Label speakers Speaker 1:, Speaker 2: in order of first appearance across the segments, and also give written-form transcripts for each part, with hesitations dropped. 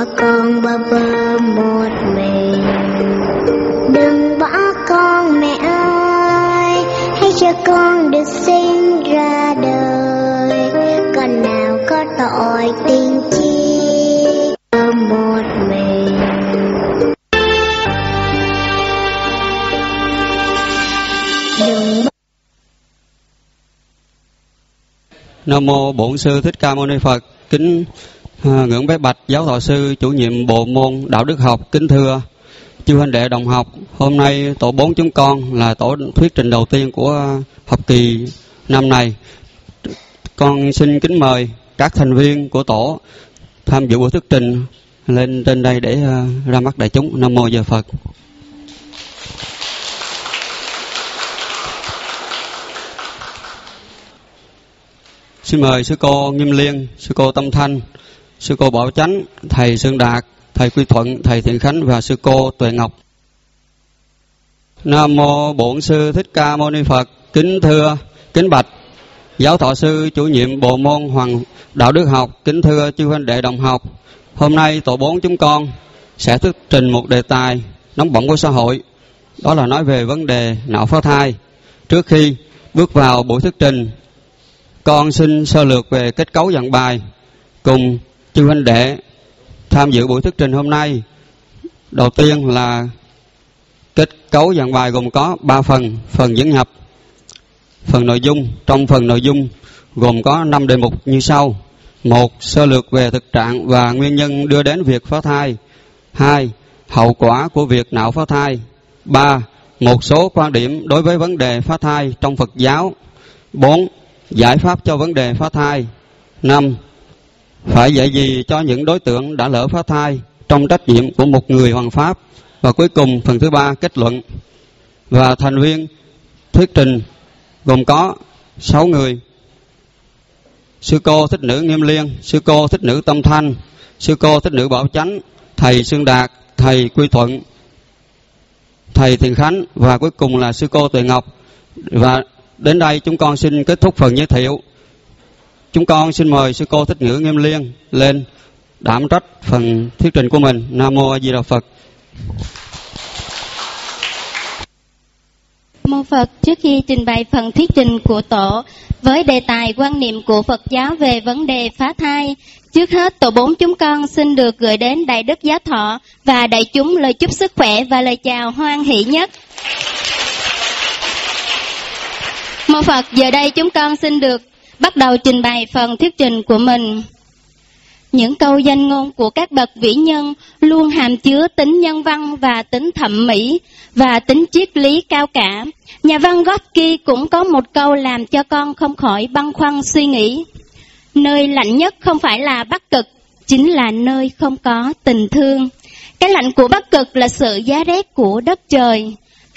Speaker 1: bỏ con bơ vơ một mình. Đừng bỏ con mẹ ơi, hãy cho con được sinh ra đời. Con nào có tội tình chi một mình.
Speaker 2: Nam mô Bổn Sư Thích Ca Mâu Ni Phật. Kính ngưỡng bái bạch giáo thọ sư chủ nhiệm bộ môn đạo đức học. Kính thưa chư huynh đệ đồng học, hôm nay tổ 4 chúng con là tổ thuyết trình đầu tiên của học kỳ năm này. Con xin kính mời các thành viên của tổ tham dự buổi thuyết trình lên trên đây để ra mắt đại chúng. Nam mô Giờ Phật. Xin mời sư cô Nghiêm Liên, sư cô Tâm Thanh, sư cô Bảo Chánh, thầy Sơn Đạt, thầy Quy Thuận, thầy Thiện Khánh và sư cô Tuệ Ngọc. Nam mô Bổn Sư Thích Ca Mâu Ni Phật. Kính thưa, kính bạch giáo thọ sư chủ nhiệm bộ môn đạo đức học. Kính thưa chư huynh đệ đồng học, hôm nay tổ 4 chúng con sẽ thuyết trình một đề tài nóng bỏng của xã hội, đó là nói về vấn đề nạo phá thai. Trước khi bước vào buổi thuyết trình, con xin sơ lược về kết cấu giảng bài cùng chư huynh đệ tham dự buổi thuyết trình hôm nay. Đầu tiên là kết cấu giảng bài gồm có 3 phần. Phần dẫn nhập, phần nội dung. Trong phần nội dung gồm có 5 đề mục như sau: 1. Sơ lược về thực trạng và nguyên nhân đưa đến việc phá thai. 2. Hậu quả của việc nạo phá thai. 3. Một số quan điểm đối với vấn đề phá thai trong Phật giáo. 4. Giải pháp cho vấn đề phá thai. 5. Phải dạy gì cho những đối tượng đã lỡ phá thai trong trách nhiệm của một người hoằng pháp. Và cuối cùng phần thứ 3 kết luận. Và thành viên thuyết trình gồm có 6 người: sư cô Thích Nữ Nghiêm Liên, sư cô Thích Nữ Tâm Thanh, sư cô Thích Nữ Bảo Chánh, thầy Sơn Đạt, thầy Quy Thuận, thầy Thiện Khánh và cuối cùng là sư cô Tuệ Ngọc. Và đến đây chúng con xin kết thúc phần giới thiệu. Chúng con xin mời sư cô Thích Nữ Nghiêm Liên lên đảm trách phần thuyết trình của mình. Nam mô A Di Đà Phật.
Speaker 3: Mô Phật. Trước khi trình bày phần thuyết trình của tổ với đề tài quan niệm của Phật giáo về vấn đề phá thai, trước hết tổ 4 chúng con xin được gửi đến Đại Đức Giáo Thọ và đại chúng lời chúc sức khỏe và lời chào hoan hỷ nhất. Mô Phật. Giờ đây chúng con xin được bắt đầu trình bày phần thuyết trình của mình. Những câu danh ngôn của các bậc vĩ nhân luôn hàm chứa tính nhân văn và tính thẩm mỹ và tính triết lý cao cả. Nhà văn Gorky cũng có một câu làm cho con không khỏi băn khoăn suy nghĩ: nơi lạnh nhất không phải là Bắc Cực, chính là nơi không có tình thương. Cái lạnh của Bắc Cực là sự giá rét của đất trời.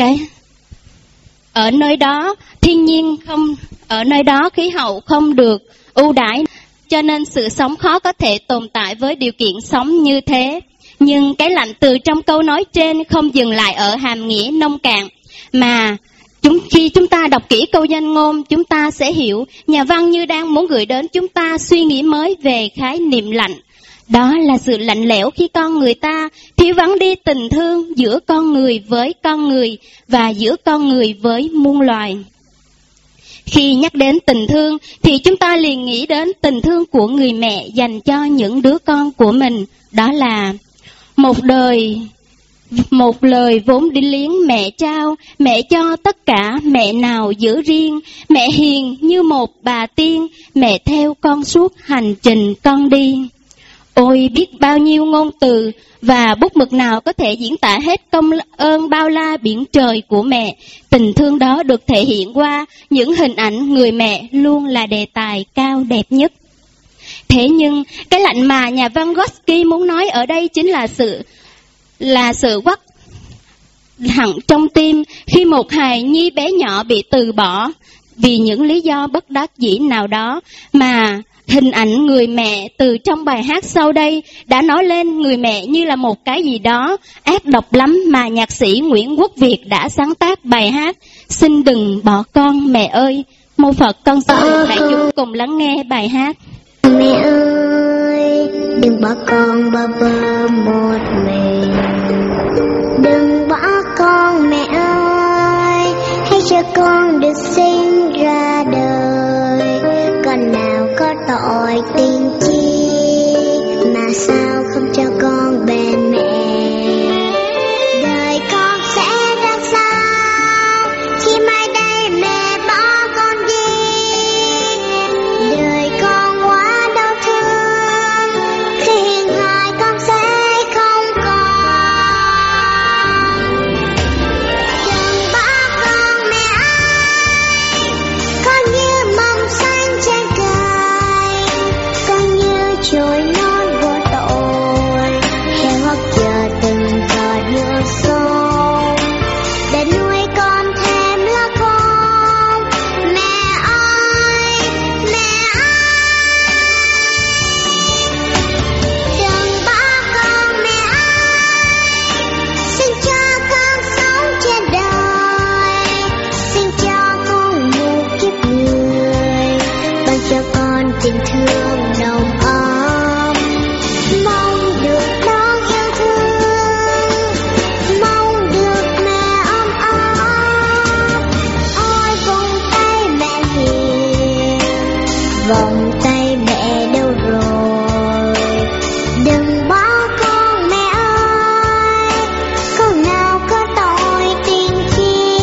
Speaker 3: Ở nơi đó thiên nhiên không, ở nơi đó khí hậu không được ưu đãi, cho nên sự sống khó có thể tồn tại với điều kiện sống như thế. Nhưng cái lạnh từ trong câu nói trên không dừng lại ở hàm nghĩa nông cạn, mà khi chúng ta đọc kỹ câu danh ngôn, chúng ta sẽ hiểu nhà văn như đang muốn gửi đến chúng ta suy nghĩ mới về khái niệm lạnh. Đó là sự lạnh lẽo khi con người ta thiếu vắng đi tình thương giữa con người với con người và giữa con người với muôn loài. Khi nhắc đến tình thương thì chúng ta liền nghĩ đến tình thương của người mẹ dành cho những đứa con của mình. Đó là một lời vốn đi liếng mẹ trao, mẹ cho tất cả, mẹ nào giữ riêng, mẹ hiền như một bà tiên, mẹ theo con suốt hành trình con đi. Ôi biết bao nhiêu ngôn từ và bút mực nào có thể diễn tả hết công ơn bao la biển trời của mẹ. Tình thương đó được thể hiện qua những hình ảnh người mẹ luôn là đề tài cao đẹp nhất. Thế nhưng cái lạnh mà nhà văn Gorky muốn nói ở đây chính là sự quắt hẳn trong tim khi một hài nhi bé nhỏ bị từ bỏ vì những lý do bất đắc dĩ nào đó, mà hình ảnh người mẹ từ trong bài hát sau đây đã nói lên người mẹ như là một cái gì đó ác độc lắm, mà nhạc sĩ Nguyễn Quốc Việt đã sáng tác bài hát Xin Đừng Bỏ Con Mẹ Ơi. Mô Phật. Con xin được đại chúng cùng lắng nghe bài hát.
Speaker 1: Mẹ ơi, đừng bỏ con bơ vơ một mình. Đừng bỏ con mẹ ơi, hãy cho con được sinh ra đời. Con nào có tội tình chi mà sao không cho con bên mẹ. Đời con sẽ ra sao khi mai đây mẹ bỏ con đi. Đời con quá đau thương khi hình hài con sẽ không còn. Đừng bỏ con mẹ ơi, con như mầm xanh trên cây, con như chồi non vô tội, heo hót chờ từng giọt nước sông để nuôi con thêm là con. Mẹ ơi, mẹ ơi, đừng bỏ con mẹ ơi, xin cho con sống trên đời, xin cho con một kiếp người, ban cho con tình thương nồng ấm. Mong được đón yêu thương, mong được mẹ ấm áp. Ôi vòng tay mẹ hiền, vòng tay mẹ đâu rồi. Đừng bỏ con mẹ ơi, con nào có tội tình chi.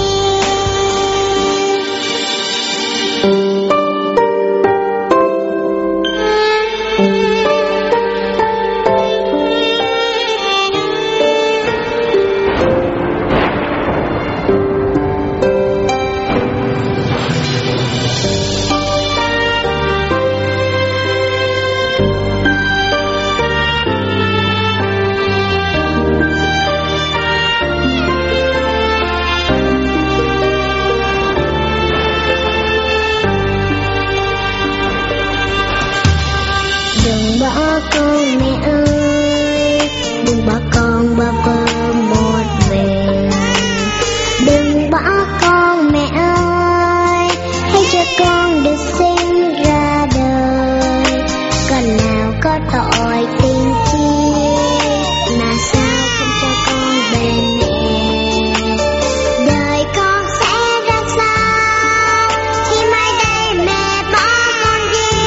Speaker 1: Đừng bỏ con mẹ ơi, đừng bỏ con bơ vơ một mình. Đừng bỏ con mẹ ơi, hãy cho con được sinh ra đời. Con nào có tội tình chi mà sao không cho con bên mẹ. Đời con sẽ ra sao khi mai đây mẹ bỏ con đi.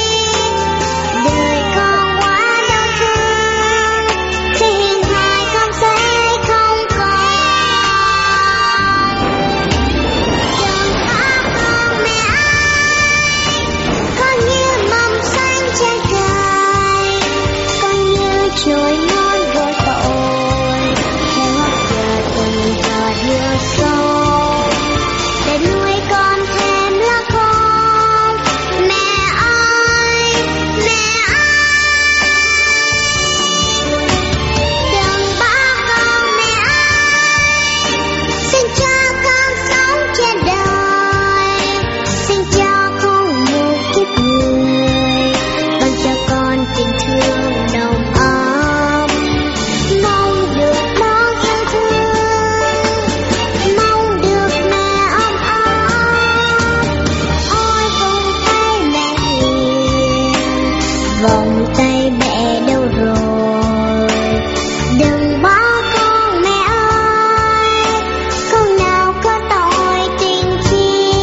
Speaker 1: Đời con quá đau thương khi hình hài con sẽ không còn. Đừng bỏ con mẹ ơi, con như mầm xanh trên cây, con như chồi non vô tội, heo hót chờ từng giọt nước sông để nuôi con thêm là con. Mẹ ơi, mẹ ơi, đừng bỏ con mẹ ơi, xin cho con sống trên đời, xin cho con một kiếp người, ban cho con tình thương nồng ấm. Mong được đón yêu thương, mong được mẹ ấm áp. Ôi vòng tay mẹ hiền, vòng tay mẹ đâu rồi. Đừng bỏ con mẹ ơi, con nào có tội tình chi.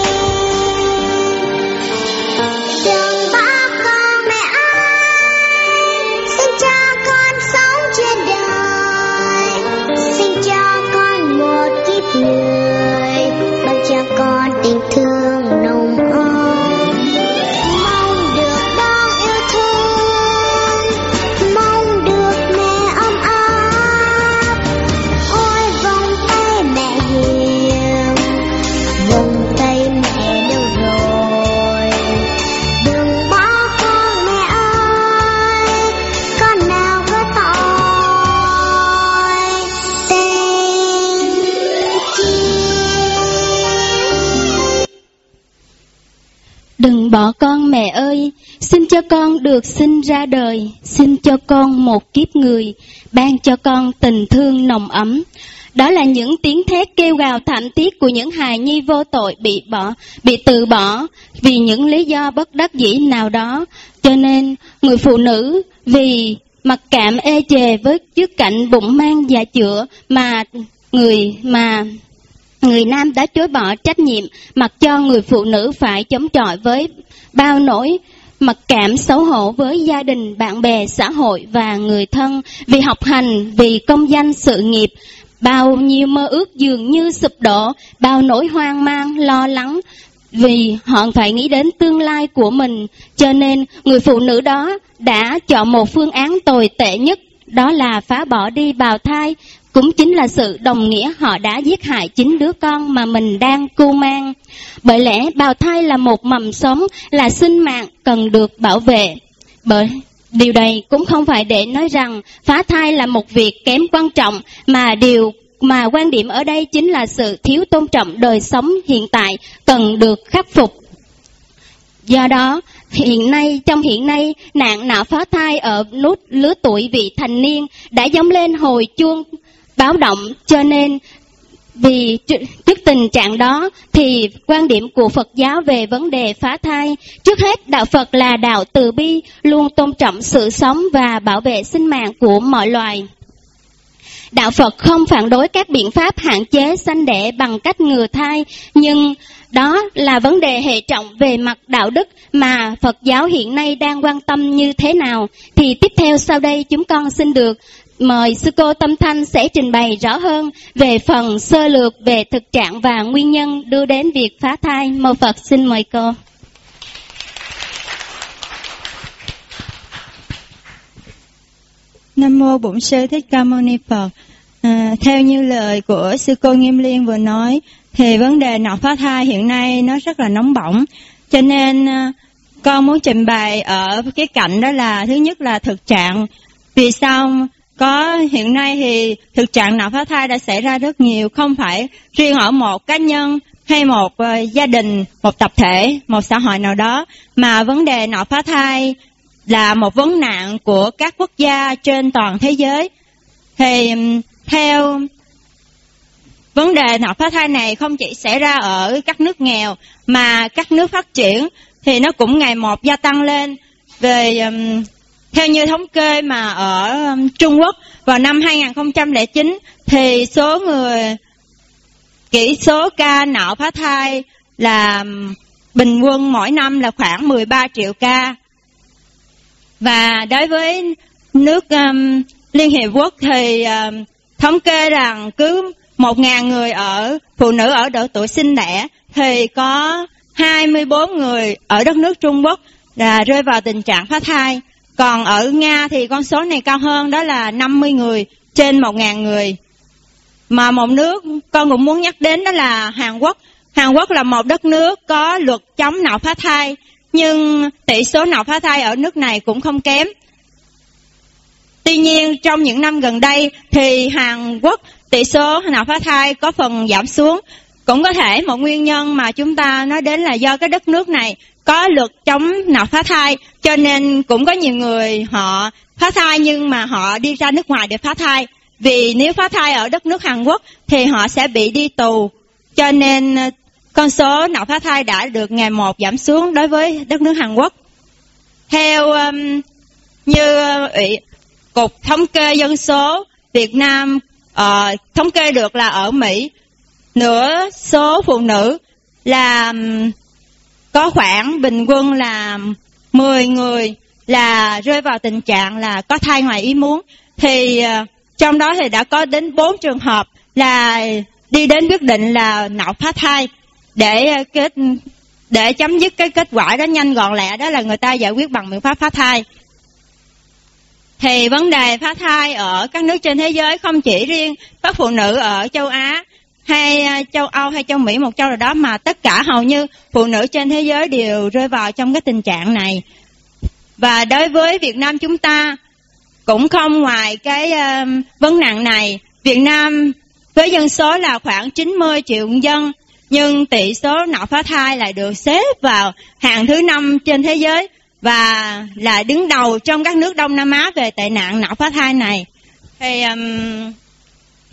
Speaker 1: Đừng bỏ con mẹ ơi, xin cho con sống trên đời, xin cho con một kiếp người, ban cho con tình thương nồng ấm. Mong được đón yêu thương, mong được mẹ ấm áp. Ôi vòng tay mẹ hiền, vòng tay mẹ đâu rồi. Đừng bỏ con mẹ ơi, con nào có tội tình chi.
Speaker 3: Đừng bỏ con mẹ ơi, xin cho con được sinh ra đời, xin cho con một kiếp người, ban cho con tình thương nồng ấm. Đó là những tiếng thét kêu gào thảm thiết của những hài nhi vô tội bị từ bỏ vì những lý do bất đắc dĩ nào đó. Cho nên người phụ nữ vì mặc cảm ê chề với trước cảnh bụng mang dạ chữa mà người nam đã chối bỏ trách nhiệm, mặc cho người phụ nữ phải chống chọi với bao nỗi mặc cảm xấu hổ với gia đình, bạn bè, xã hội và người thân, vì học hành, vì công danh sự nghiệp. Bao nhiêu mơ ước dường như sụp đổ, bao nỗi hoang mang, lo lắng, vì họ phải nghĩ đến tương lai của mình. Cho nên người phụ nữ đó đã chọn một phương án tồi tệ nhất, đó là phá bỏ đi bào thai. Cũng chính là sự đồng nghĩa họ đã giết hại chính đứa con mà mình đang cưu mang. Bởi lẽ bào thai là một mầm sống, là sinh mạng cần được bảo vệ. Bởi điều này cũng không phải để nói rằng phá thai là một việc kém quan trọng, mà quan điểm ở đây chính là sự thiếu tôn trọng đời sống hiện tại cần được khắc phục. Do đó, trong hiện nay, nạn nạo phá thai ở lứa tuổi vị thành niên đã dóng lên hồi chuông báo động. Cho nên vì trước tình trạng đó thì quan điểm của Phật giáo về vấn đề phá thai, trước hết đạo Phật là đạo từ bi, luôn tôn trọng sự sống và bảo vệ sinh mạng của mọi loài. Đạo Phật không phản đối các biện pháp hạn chế sanh đẻ bằng cách ngừa thai, nhưng đó là vấn đề hệ trọng về mặt đạo đức mà Phật giáo hiện nay đang quan tâm như thế nào. Thì tiếp theo sau đây chúng con xin được mời sư cô Tâm Thanh sẽ trình bày rõ hơn về phần sơ lược về thực trạng và nguyên nhân đưa đến việc phá thai. Mô Phật, xin mời cô.
Speaker 4: Nam mô Bổn Sư Thích Ca Mâu Ni Phật. Theo như lời của sư cô Nghiêm Liên vừa nói, thì vấn đề nạo phá thai hiện nay nó rất là nóng bỏng. Cho nên con muốn trình bày ở cái cạnh đó là thứ nhất là thực trạng. Vì sao có hiện nay thì thực trạng nạo phá thai đã xảy ra rất nhiều, không phải riêng ở một cá nhân hay một gia đình, một tập thể, một xã hội nào đó, mà vấn đề nạo phá thai là một vấn nạn của các quốc gia trên toàn thế giới. Thì theo vấn đề nạo phá thai này không chỉ xảy ra ở các nước nghèo mà các nước phát triển thì nó cũng ngày một gia tăng lên. Theo như thống kê mà ở Trung Quốc vào năm 2009 thì số ca nạo phá thai là bình quân mỗi năm là khoảng 13 triệu ca. Và đối với nước Liên Hiệp Quốc thì thống kê rằng cứ 1.000 người phụ nữ ở độ tuổi sinh đẻ thì có 24 người ở đất nước Trung Quốc là rơi vào tình trạng phá thai. Còn ở Nga thì con số này cao hơn, đó là 50 người trên 1.000 người. Mà một nước con cũng muốn nhắc đến đó là Hàn Quốc. Hàn Quốc là một đất nước có luật chống nạo phá thai, nhưng tỷ số nạo phá thai ở nước này cũng không kém. Tuy nhiên trong những năm gần đây thì Hàn Quốc tỷ số nạo phá thai có phần giảm xuống. Cũng có thể một nguyên nhân mà chúng ta nói đến là do cái đất nước này có luật chống nạo phá thai, cho nên cũng có nhiều người họ phá thai nhưng mà họ đi ra nước ngoài để phá thai. Vì nếu phá thai ở đất nước Hàn Quốc thì họ sẽ bị đi tù, cho nên con số nạo phá thai đã được ngày một giảm xuống đối với đất nước Hàn Quốc. Theo như Cục Thống kê Dân số Việt Nam thống kê được là ở Mỹ, nửa số phụ nữ là có khoảng bình quân là 10 người là rơi vào tình trạng là có thai ngoài ý muốn. Thì trong đó thì đã có đến 4 trường hợp là đi đến quyết định là nạo phá thai để chấm dứt cái kết quả đó nhanh gọn lẹ, đó là người ta giải quyết bằng biện pháp phá thai. Thì vấn đề phá thai ở các nước trên thế giới không chỉ riêng các phụ nữ ở châu Á hay châu Âu hay châu Mỹ, một châu nào đó, mà tất cả hầu như phụ nữ trên thế giới đều rơi vào trong cái tình trạng này. Và đối với Việt Nam chúng ta cũng không ngoài cái vấn nạn này. Việt Nam với dân số là khoảng 90 triệu dân, nhưng tỷ số nạo phá thai lại được xếp vào hạng thứ 5 trên thế giới và là đứng đầu trong các nước Đông Nam Á về tệ nạn nạo phá thai này. Thì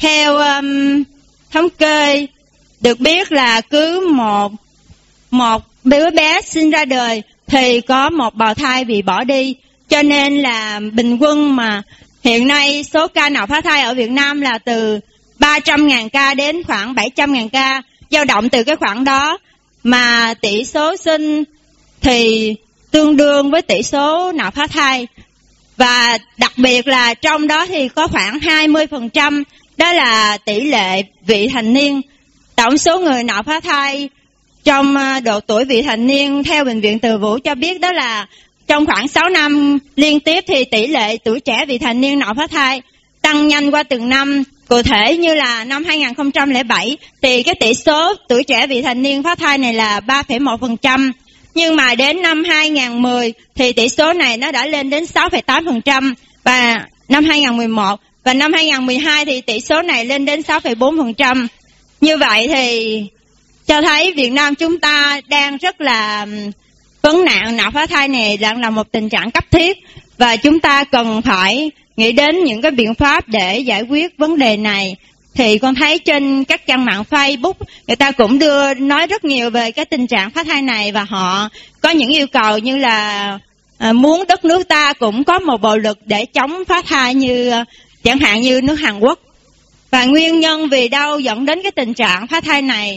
Speaker 4: theo thống kê được biết là cứ một đứa bé sinh ra đời thì có một bào thai bị bỏ đi, cho nên là bình quân mà hiện nay số ca nạo phá thai ở Việt Nam là từ 300.000 ca đến khoảng 700.000 ca, dao động từ cái khoảng đó, mà tỷ số sinh thì tương đương với tỷ số nạo phá thai. Và đặc biệt là trong đó thì có khoảng 20% đó là tỷ lệ vị thành niên. Tổng số người nạo phá thai trong độ tuổi vị thành niên theo Bệnh viện Từ Vũ cho biết đó là trong khoảng 6 năm liên tiếp thì tỷ lệ tuổi trẻ vị thành niên nạo phá thai tăng nhanh qua từng năm. Cụ thể như là năm 2007 thì cái tỷ số tuổi trẻ vị thành niên phá thai này là 3,1%. Nhưng mà đến năm 2010 thì tỷ số này nó đã lên đến 6,8%, và năm 2011 và năm 2012 thì tỷ số này lên đến 6,4%. Như vậy thì cho thấy Việt Nam chúng ta đang rất là vấn nạn nạo phá thai này đang là một tình trạng cấp thiết, và chúng ta cần phải nghĩ đến những cái biện pháp để giải quyết vấn đề này. Thì con thấy trên các trang mạng Facebook người ta cũng nói rất nhiều về cái tình trạng phá thai này, và họ có những yêu cầu như là muốn đất nước ta cũng có một bộ luật để chống phá thai, như chẳng hạn như nước Hàn Quốc. Và nguyên nhân vì đâu dẫn đến cái tình trạng phá thai này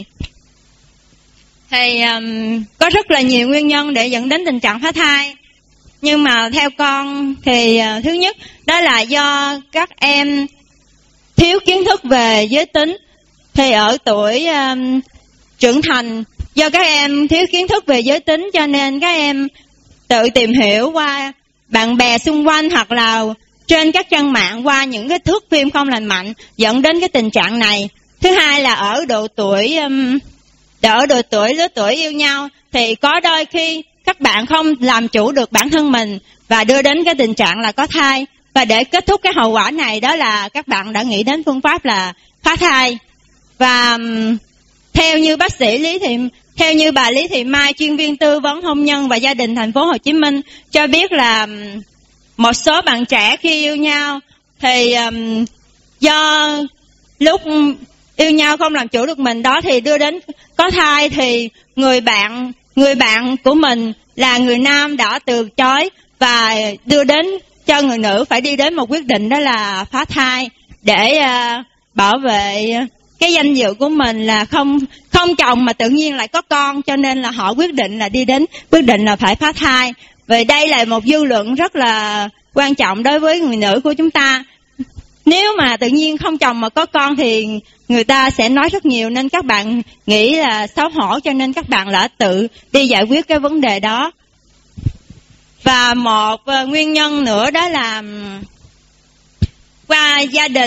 Speaker 4: thì có rất là nhiều nguyên nhân để dẫn đến tình trạng phá thai. Nhưng mà theo con thì thứ nhất đó là do các em thiếu kiến thức về giới tính. Thì ở tuổi trưởng thành, do các em thiếu kiến thức về giới tính cho nên các em tự tìm hiểu qua bạn bè xung quanh hoặc là trên các trang mạng qua những cái thước phim không lành mạnh, dẫn đến cái tình trạng này. Thứ hai là ở độ tuổi lứa tuổi yêu nhau thì có đôi khi các bạn không làm chủ được bản thân mình và đưa đến cái tình trạng là có thai. Và để kết thúc cái hậu quả này đó là các bạn đã nghĩ đến phương pháp là phá thai. Và theo như bà Lý Thị Mai, chuyên viên tư vấn hôn nhân và gia đình thành phố Hồ Chí Minh cho biết là một số bạn trẻ khi yêu nhau thì do lúc yêu nhau không làm chủ được mình đó thì đưa đến có thai, thì người bạn của mình là người nam đã từ chối và đưa đến cho người nữ phải đi đến một quyết định đó là phá thai để bảo vệ cái danh dự của mình là không chồng mà tự nhiên lại có con, cho nên là họ quyết định là phải phá thai. Vì đây là một dư luận rất là quan trọng đối với người nữ của chúng ta. Nếu mà tự nhiên không chồng mà có con thì người ta sẽ nói rất nhiều, nên các bạn nghĩ là xấu hổ, cho nên các bạn đã tự đi giải quyết cái vấn đề đó. Và một nguyên nhân nữa đó là qua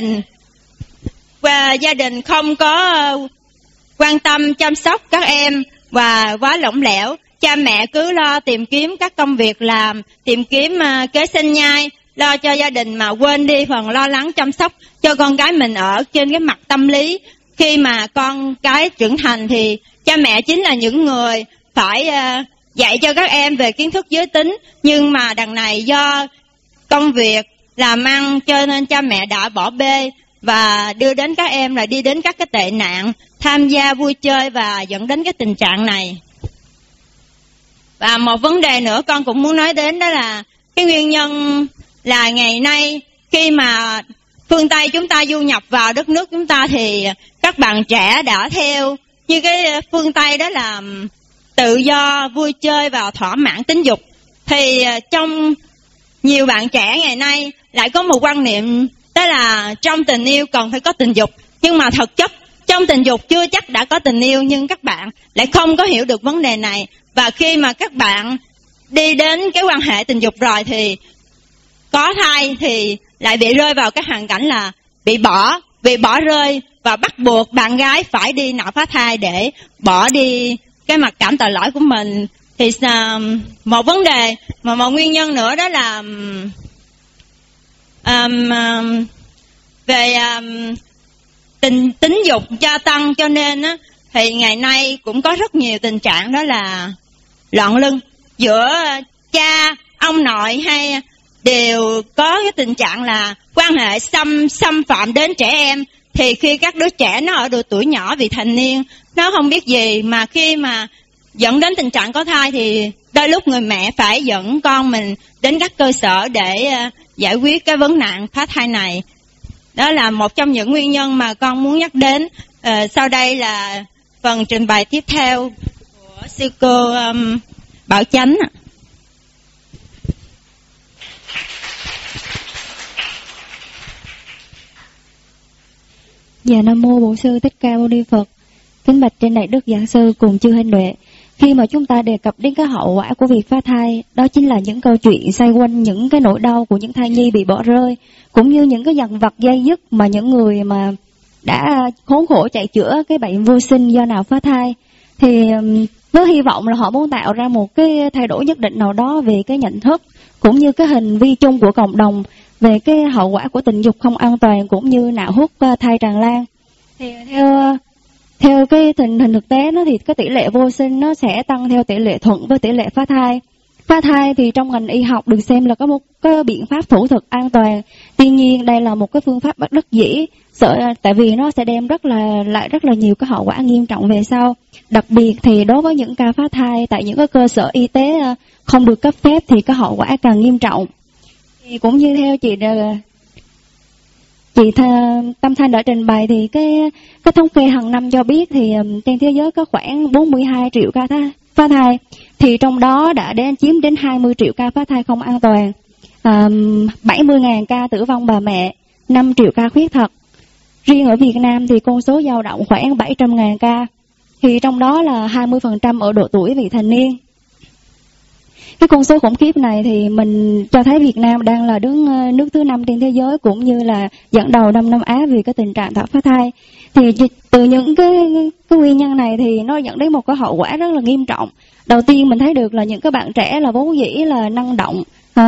Speaker 4: gia đình không có quan tâm chăm sóc các em và quá lỏng lẻo. Cha mẹ cứ lo tìm kiếm các công việc làm, tìm kiếm kế sinh nhai, lo cho gia đình mà quên đi phần lo lắng chăm sóc cho con cái mình ở trên cái mặt tâm lý. Khi mà con cái trưởng thành thì cha mẹ chính là những người phải dạy cho các em về kiến thức giới tính, nhưng mà đằng này do công việc làm ăn cho nên cha mẹ đã bỏ bê và đưa đến các em là đi đến các cái tệ nạn, tham gia vui chơi và dẫn đến cái tình trạng này. Và một vấn đề nữa con cũng muốn nói đến đó là cái nguyên nhân là ngày nay khi mà phương Tây chúng ta du nhập vào đất nước chúng ta thì các bạn trẻ đã theo như cái phương Tây đó là tự do vui chơi và thỏa mãn tính dục. Thì trong nhiều bạn trẻ ngày nay lại có một quan niệm đó là trong tình yêu cần phải có tình dục, nhưng mà thực chất trong tình dục chưa chắc đã có tình yêu, nhưng các bạn lại không có hiểu được vấn đề này. Và khi mà các bạn đi đến cái quan hệ tình dục rồi thì có thai thì lại bị rơi vào cái hoàn cảnh là bị bỏ rơi và bắt buộc bạn gái phải đi nạo phá thai để bỏ đi cái mặc cảm tội lỗi của mình. Thì một vấn đề mà một nguyên nhân nữa đó là về tính dục gia tăng, cho nên thì ngày nay cũng có rất nhiều tình trạng đó là loạn luân giữa cha ông nội, hay đều có cái tình trạng là quan hệ xâm phạm đến trẻ em. Thì khi các đứa trẻ nó ở độ tuổi nhỏ vị thành niên, nó không biết gì, mà khi mà dẫn đến tình trạng có thai thì đôi lúc người mẹ phải dẫn con mình đến các cơ sở để giải quyết cái vấn nạn phá thai này. Đó là một trong những nguyên nhân mà con muốn nhắc đến. Sau đây là phần trình bày tiếp theo của sư cô Bảo Chánh.
Speaker 5: Dạ, Nam Mô Bổn Sư Thích Ca Mâu Ni Phật. Kính bạch trên đại đức giảng sư cùng chư huynh đệ. Khi mà chúng ta đề cập đến cái hậu quả của việc phá thai, đó chính là những câu chuyện xoay quanh những cái nỗi đau của những thai nhi bị bỏ rơi, cũng như những cái dằn vặt dây dứt mà những người mà đã khốn khổ chạy chữa cái bệnh vô sinh do nào phá thai. Thì với hy vọng là họ muốn tạo ra một cái thay đổi nhất định nào đó về cái nhận thức, cũng như cái hành vi chung của cộng đồng về cái hậu quả của tình dục không an toàn, cũng như nạo hút thai tràn lan. Thì theo cái tình hình thực tế nó thì cái tỷ lệ vô sinh nó sẽ tăng theo tỷ lệ thuận với tỷ lệ phá thai. Phá thai thì trong ngành y học được xem là có một cái biện pháp thủ thuật an toàn. Tuy nhiên đây là một cái phương pháp bất đắc dĩ, tại vì nó sẽ đem lại rất là nhiều cái hậu quả nghiêm trọng về sau. Đặc biệt thì đối với những ca phá thai tại những cái cơ sở y tế không được cấp phép thì cái hậu quả càng nghiêm trọng. Thì cũng như theo chị Tâm Thanh đã trình bày thì cái thống kê hàng năm cho biết thì trên thế giới có khoảng 42 triệu ca phá thai, thì trong đó đã chiếm đến 20 triệu ca phá thai không an toàn, 70.000 ca tử vong bà mẹ, 5 triệu ca khuyết tật. Riêng ở Việt Nam thì con số dao động khoảng 700.000 ca, thì trong đó là 20% ở độ tuổi vị thành niên. Cái con số khủng khiếp này thì mình cho thấy Việt Nam đang là nước thứ 5 trên thế giới, cũng như là dẫn đầu Đông Nam Á vì cái tình trạng phá thai. Thì từ những cái nguyên nhân này thì nó dẫn đến một cái hậu quả rất là nghiêm trọng. Đầu tiên mình thấy được là những cái bạn trẻ là vốn dĩ là năng động,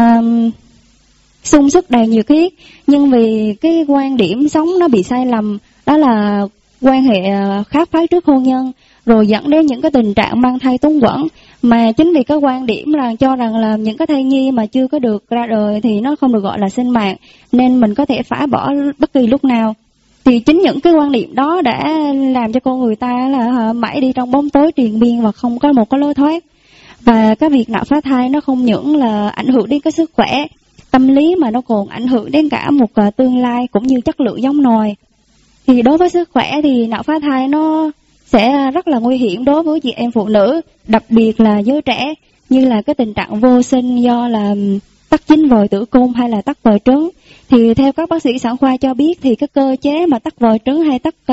Speaker 5: sung sức đầy nhiệt huyết, nhưng vì cái quan điểm sống nó bị sai lầm, đó là quan hệ khác phái trước hôn nhân, rồi dẫn đến những cái tình trạng mang thai túng quẫn. Mà chính vì cái quan điểm là cho rằng là những cái thai nhi mà chưa có được ra đời thì nó không được gọi là sinh mạng, nên mình có thể phá bỏ bất kỳ lúc nào. Thì chính những cái quan điểm đó đã làm cho con người ta là mãi đi trong bóng tối triền miên và không có một cái lối thoát. Và cái việc nạo phá thai nó không những là ảnh hưởng đến cái sức khỏe tâm lý, mà nó còn ảnh hưởng đến cả một tương lai cũng như chất lượng giống nòi. Thì đối với sức khỏe thì nạo phá thai nó sẽ rất là nguy hiểm đối với chị em phụ nữ, đặc biệt là giới trẻ, như là cái tình trạng vô sinh do là tắc dính vòi tử cung hay là tắc vòi trứng. Thì theo các bác sĩ sản khoa cho biết thì cái cơ chế mà tắc vòi trứng hay tắc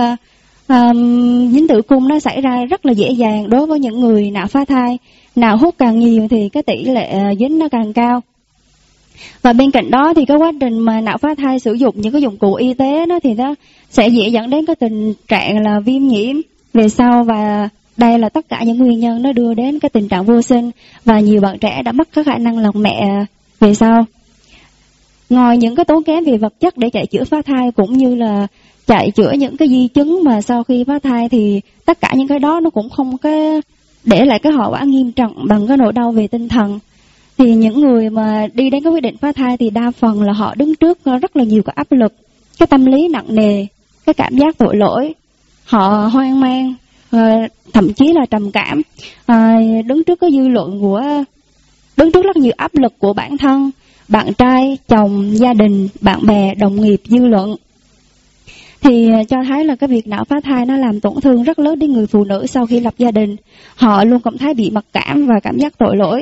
Speaker 5: dính tử cung nó xảy ra rất là dễ dàng đối với những người nạo phá thai. Nạo hút càng nhiều thì cái tỷ lệ dính nó càng cao. Và bên cạnh đó thì cái quá trình mà nạo phá thai sử dụng những cái dụng cụ y tế đó thì nó sẽ dễ dẫn đến cái tình trạng là viêm nhiễm về sau, và đây là tất cả những nguyên nhân nó đưa đến cái tình trạng vô sinh, và nhiều bạn trẻ đã mất cái khả năng làm mẹ về sau. Ngoài những cái tốn kém về vật chất để chạy chữa phá thai, cũng như là chạy chữa những cái di chứng mà sau khi phá thai, thì tất cả những cái đó nó cũng không có để lại cái hậu quả nghiêm trọng bằng cái nỗi đau về tinh thần. Thì những người mà đi đến cái quyết định phá thai thì đa phần là họ đứng trước rất là nhiều cái áp lực, cái tâm lý nặng nề, cái cảm giác tội lỗi, họ hoang mang, thậm chí là trầm cảm, đứng trước cái dư luận đứng trước rất nhiều áp lực của bản thân, bạn trai, chồng, gia đình, bạn bè, đồng nghiệp, dư luận. Thì cho thấy là cái việc nạo phá thai nó làm tổn thương rất lớn đến người phụ nữ sau khi lập gia đình. Họ luôn cảm thấy bị mặc cảm và cảm giác tội lỗi.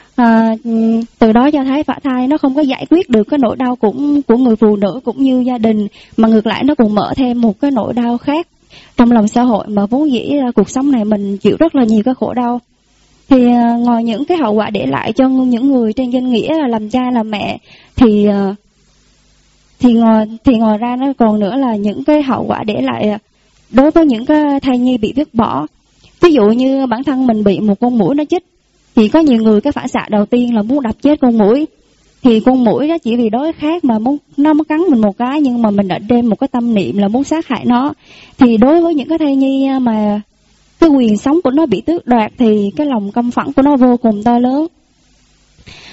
Speaker 5: Từ đó cho thấy phá thai nó không có giải quyết được cái nỗi đau của người phụ nữ cũng như gia đình, mà ngược lại nó còn mở thêm một cái nỗi đau khác trong lòng xã hội, mà vốn dĩ cuộc sống này mình chịu rất là nhiều cái khổ đau. Thì ngoài những cái hậu quả để lại cho những người trên danh nghĩa là làm cha làm mẹ, thì ngoài ra nó còn nữa là những cái hậu quả để lại đối với những cái thai nhi bị vứt bỏ. Ví dụ như bản thân mình bị một con muỗi nó chích, thì có nhiều người cái phản xạ đầu tiên là muốn đập chết con muỗi. Thì con muỗi đó chỉ vì đói khát mà nó cắn mình một cái, nhưng mà mình đã đem một cái tâm niệm là muốn sát hại nó. Thì đối với những cái thai nhi mà cái quyền sống của nó bị tước đoạt thì cái lòng căm phẫn của nó vô cùng to lớn.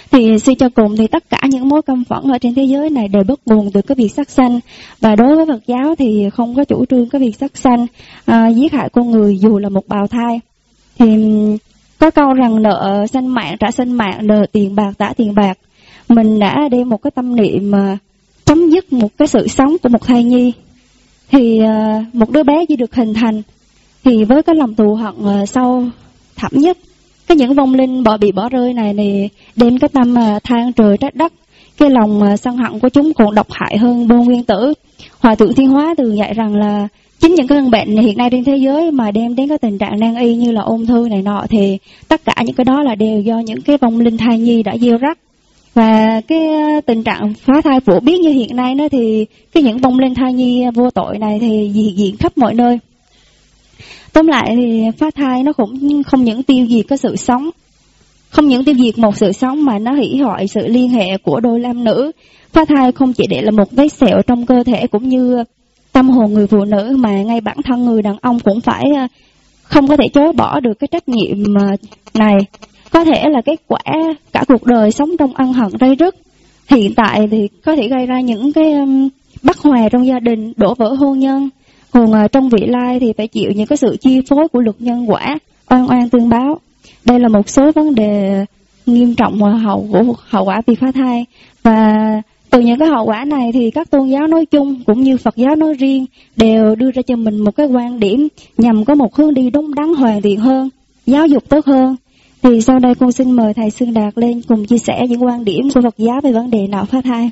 Speaker 5: Thì suy cho cùng thì tất cả những mối căm phẫn ở trên thế giới này đều bắt nguồn từ cái việc sát sanh. Và đối với Phật giáo thì không có chủ trương cái việc sát sanh, giết hại con người dù là một bào thai. Thì có câu rằng nợ sanh mạng trả sanh mạng, nợ tiền bạc trả tiền bạc. Mình đã đem một cái tâm niệm chấm dứt một cái sự sống của một thai nhi. Thì một đứa bé chỉ được hình thành thì với cái lòng thù hận sâu thẳm nhất, cái những vong linh bị bỏ rơi này thì đem cái tâm than trời trách đất. Cái lòng sân hận của chúng còn độc hại hơn bom nguyên tử. Hòa thượng Thiên Hóa từng dạy rằng là chính những cái căn bệnh hiện nay trên thế giới mà đem đến cái tình trạng nan y như là ung thư này nọ, thì tất cả những cái đó là đều do những cái vong linh thai nhi đã gieo rắc. Và cái tình trạng phá thai phổ biến như hiện nay đó, thì cái những vong linh thai nhi vô tội này thì diễn khắp mọi nơi. Tóm lại thì phá thai nó cũng không những tiêu diệt cái sự sống, không những tiêu diệt một sự sống mà nó hủy hoại sự liên hệ của đôi nam nữ. Phá thai không chỉ để là một vết sẹo trong cơ thể cũng như tâm hồn người phụ nữ, mà ngay bản thân người đàn ông cũng phải không có thể chối bỏ được cái trách nhiệm này. Có thể là kết quả cả cuộc đời sống trong ân hận ray rứt. Hiện tại thì có thể gây ra những cái bất hòa trong gia đình, đổ vỡ hôn nhân. Còn trong vị lai thì phải chịu những cái sự chi phối của luật nhân quả, oan oan tương báo. Đây là một số vấn đề nghiêm trọng hậu quả vì phá thai. Và từ những cái hậu quả này thì các tôn giáo nói chung cũng như Phật giáo nói riêng đều đưa ra cho mình một cái quan điểm nhằm có một hướng đi đúng đắn, hoàn thiện hơn, giáo dục tốt hơn. Thì sau đây con xin mời Thầy Xương Đạt lên cùng chia sẻ những quan điểm của Phật giáo về vấn đề nạo phá thai.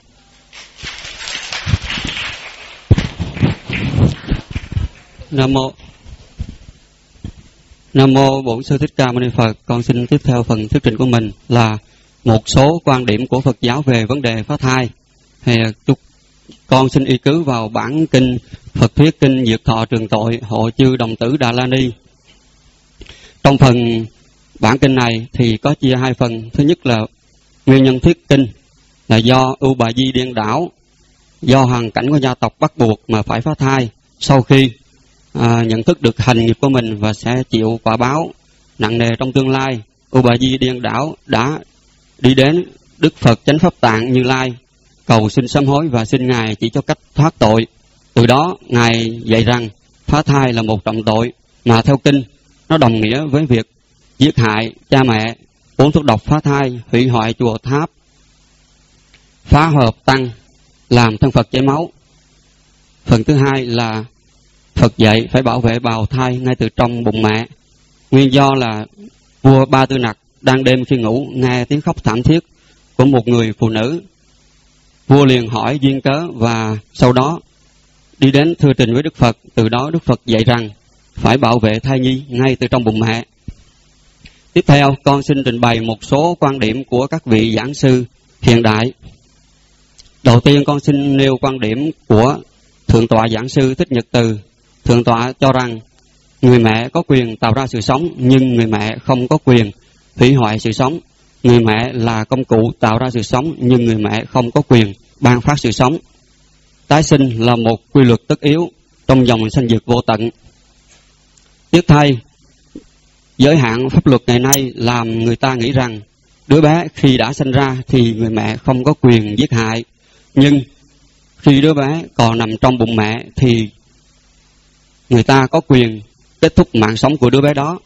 Speaker 2: Nam mô Bổn Sư Thích Ca Mâu Ni Phật. Con xin tiếp theo phần thuyết trình của mình là một số quan điểm của Phật giáo về vấn đề phá thai. Con xin y cứ vào bản kinh Phật Thuyết Kinh Diệt Thọ Trường Tội Hộ Chư Đồng Tử Đà La Ni. Trong phần bản kinh này thì có chia hai phần. Thứ nhất là nguyên nhân thuyết kinh, là do ưu bà di điên đảo, do hoàn cảnh của gia tộc bắt buộc mà phải phá thai. Sau khi nhận thức được hành nghiệp của mình và sẽ chịu quả báo nặng nề trong tương lai, ưu bà di điên đảo đã đi đến Đức Phật Chánh Pháp Tạng Như Lai cầu xin sám hối và xin Ngài chỉ cho cách thoát tội. Từ đó Ngài dạy rằng phá thai là một trọng tội mà theo kinh nó đồng nghĩa với việc giết hại cha mẹ, uống thuốc độc phá thai, hủy hoại chùa tháp, phá hợp tăng, làm thân Phật chảy máu. Phần thứ hai là Phật dạy phải bảo vệ bào thai ngay từ trong bụng mẹ. Nguyên do là vua Ba Tư Nặc đang đêm khi ngủ nghe tiếng khóc thảm thiết của một người phụ nữ. Vua liền hỏi duyên cớ và sau đó đi đến thưa trình với Đức Phật. Từ đó Đức Phật dạy rằng phải bảo vệ thai nhi ngay từ trong bụng mẹ. Tiếp theo con xin trình bày một số quan điểm của các vị giảng sư hiện đại. Đầu tiên con xin nêu quan điểm của Thượng tọa giảng sư Thích Nhật Từ. Thượng tọa cho rằng người mẹ có quyền tạo ra sự sống, nhưng người mẹ không có quyền hủy hoại sự sống. Người mẹ là công cụ tạo ra sự sống, nhưng người mẹ không có quyền ban phát sự sống. Tái sinh là một quy luật tất yếu trong dòng sanh diệt vô tận. Tiếc thay, giới hạn pháp luật ngày nay làm người ta nghĩ rằng đứa bé khi đã sinh ra thì người mẹ không có quyền giết hại. Nhưng khi đứa bé còn nằm trong bụng mẹ thì người ta có quyền kết thúc mạng sống của đứa bé đó.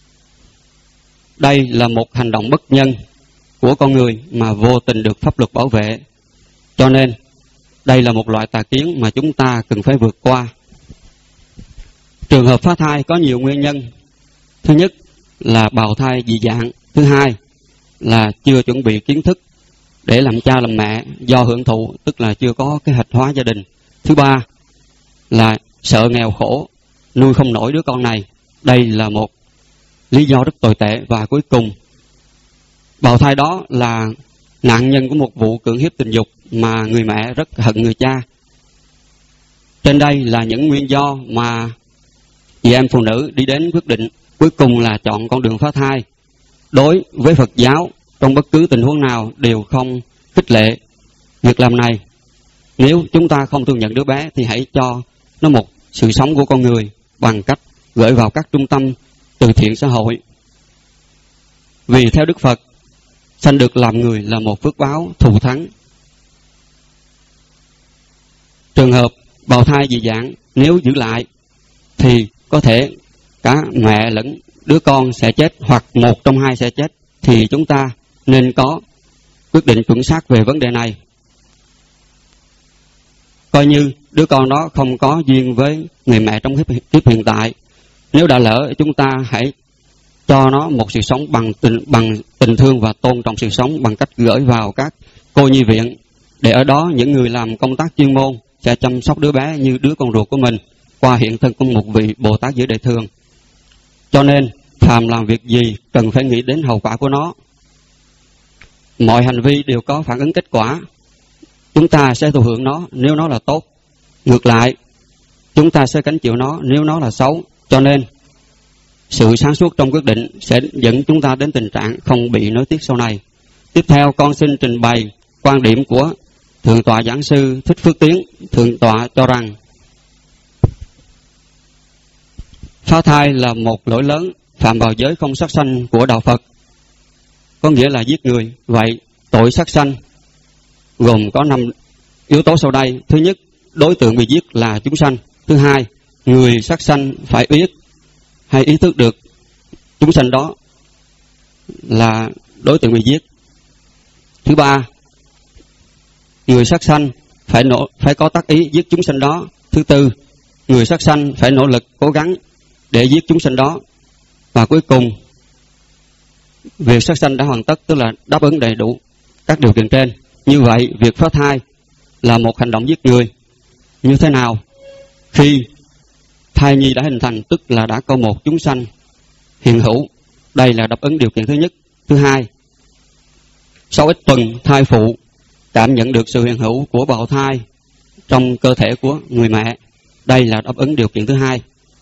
Speaker 2: Đây là một hành động bất nhân của con người mà vô tình được pháp luật bảo vệ. Cho nên đây là một loại tà kiến mà chúng ta cần phải vượt qua. Trường hợp phá thai có nhiều nguyên nhân. Thứ nhất là bào thai dị dạng. Thứ hai là chưa chuẩn bị kiến thức để làm cha làm mẹ do hưởng thụ, tức là chưa có kế hoạch hóa gia đình. Thứ ba là sợ nghèo khổ, nuôi không nổi đứa con này. Đây là một lý do rất tồi tệ. Và cuối cùng, bào thai đó là nạn nhân của một vụ cưỡng hiếp tình dục mà người mẹ rất hận người cha. Trên đây là những nguyên do mà chị em phụ nữ đi đến quyết định cuối cùng là chọn con đường phá thai. Đối với Phật giáo, trong bất cứ tình huống nào đều không khích lệ việc làm này. Nếu chúng ta không thương nhận đứa bé thì hãy cho nó một sự sống của con người bằng cách gửi vào các trung tâm từ thiện xã hội. Vì theo Đức Phật, sanh được làm người là một phước báo thù thắng. Trường hợp bào thai dị dạng nếu giữ lại thì có thể cả mẹ lẫn đứa con sẽ chết, hoặc một trong hai sẽ chết, thì chúng ta nên có quyết định chuẩn xác về vấn đề này. Coi như đứa con đó không có duyên với người mẹ trong kiếp hiện tại. Nếu đã lỡ, chúng ta hãy cho nó một sự sống bằng tình thương và tôn trọng sự sống, bằng cách gửi vào các cô nhi viện, để ở đó những người làm công tác chuyên môn sẽ chăm sóc đứa bé như đứa con ruột của mình, qua hiện thân của một vị Bồ Tát giữa đời thường. Cho nên phàm làm việc gì cần phải nghĩ đến hậu quả của nó. Mọi hành vi đều có phản ứng kết quả. Chúng ta sẽ thụ hưởng nó nếu nó là tốt, ngược lại chúng ta sẽ gánh chịu nó nếu nó là xấu. Cho nên sự sáng suốt trong quyết định sẽ dẫn chúng ta đến tình trạng không bị nối tiếc sau này. Tiếp theo, con xin trình bày quan điểm của Thượng tọa Giảng sư Thích Phước Tiến. Thượng tọa cho rằng phá thai là một lỗi lớn phạm vào giới không sát sanh của đạo Phật, có nghĩa là giết người. Vậy tội sát sanh gồm có 5 yếu tố sau đây. Thứ nhất, đối tượng bị giết là chúng sanh. Thứ hai, người sát sanh phải biết hay ý thức được chúng sanh đó là đối tượng bị giết. Thứ ba, người sát sanh phải có tác ý giết chúng sanh đó. Thứ tư, người sát sanh phải nỗ lực cố gắng để giết chúng sanh đó. Và cuối cùng, việc sát sanh đã hoàn tất, tức là đáp ứng đầy đủ các điều kiện trên. Như vậy, việc phá thai là một hành động giết người. Như thế nào? Khi thai nhi đã hình thành, tức là đã có một chúng sanh hiện hữu. Đây là đáp ứng điều kiện thứ nhất. Thứ hai, sau ít tuần, thai phụ cảm nhận được sự hiện hữu của bào thai trong cơ thể của người mẹ. Đây là đáp ứng điều kiện thứ hai.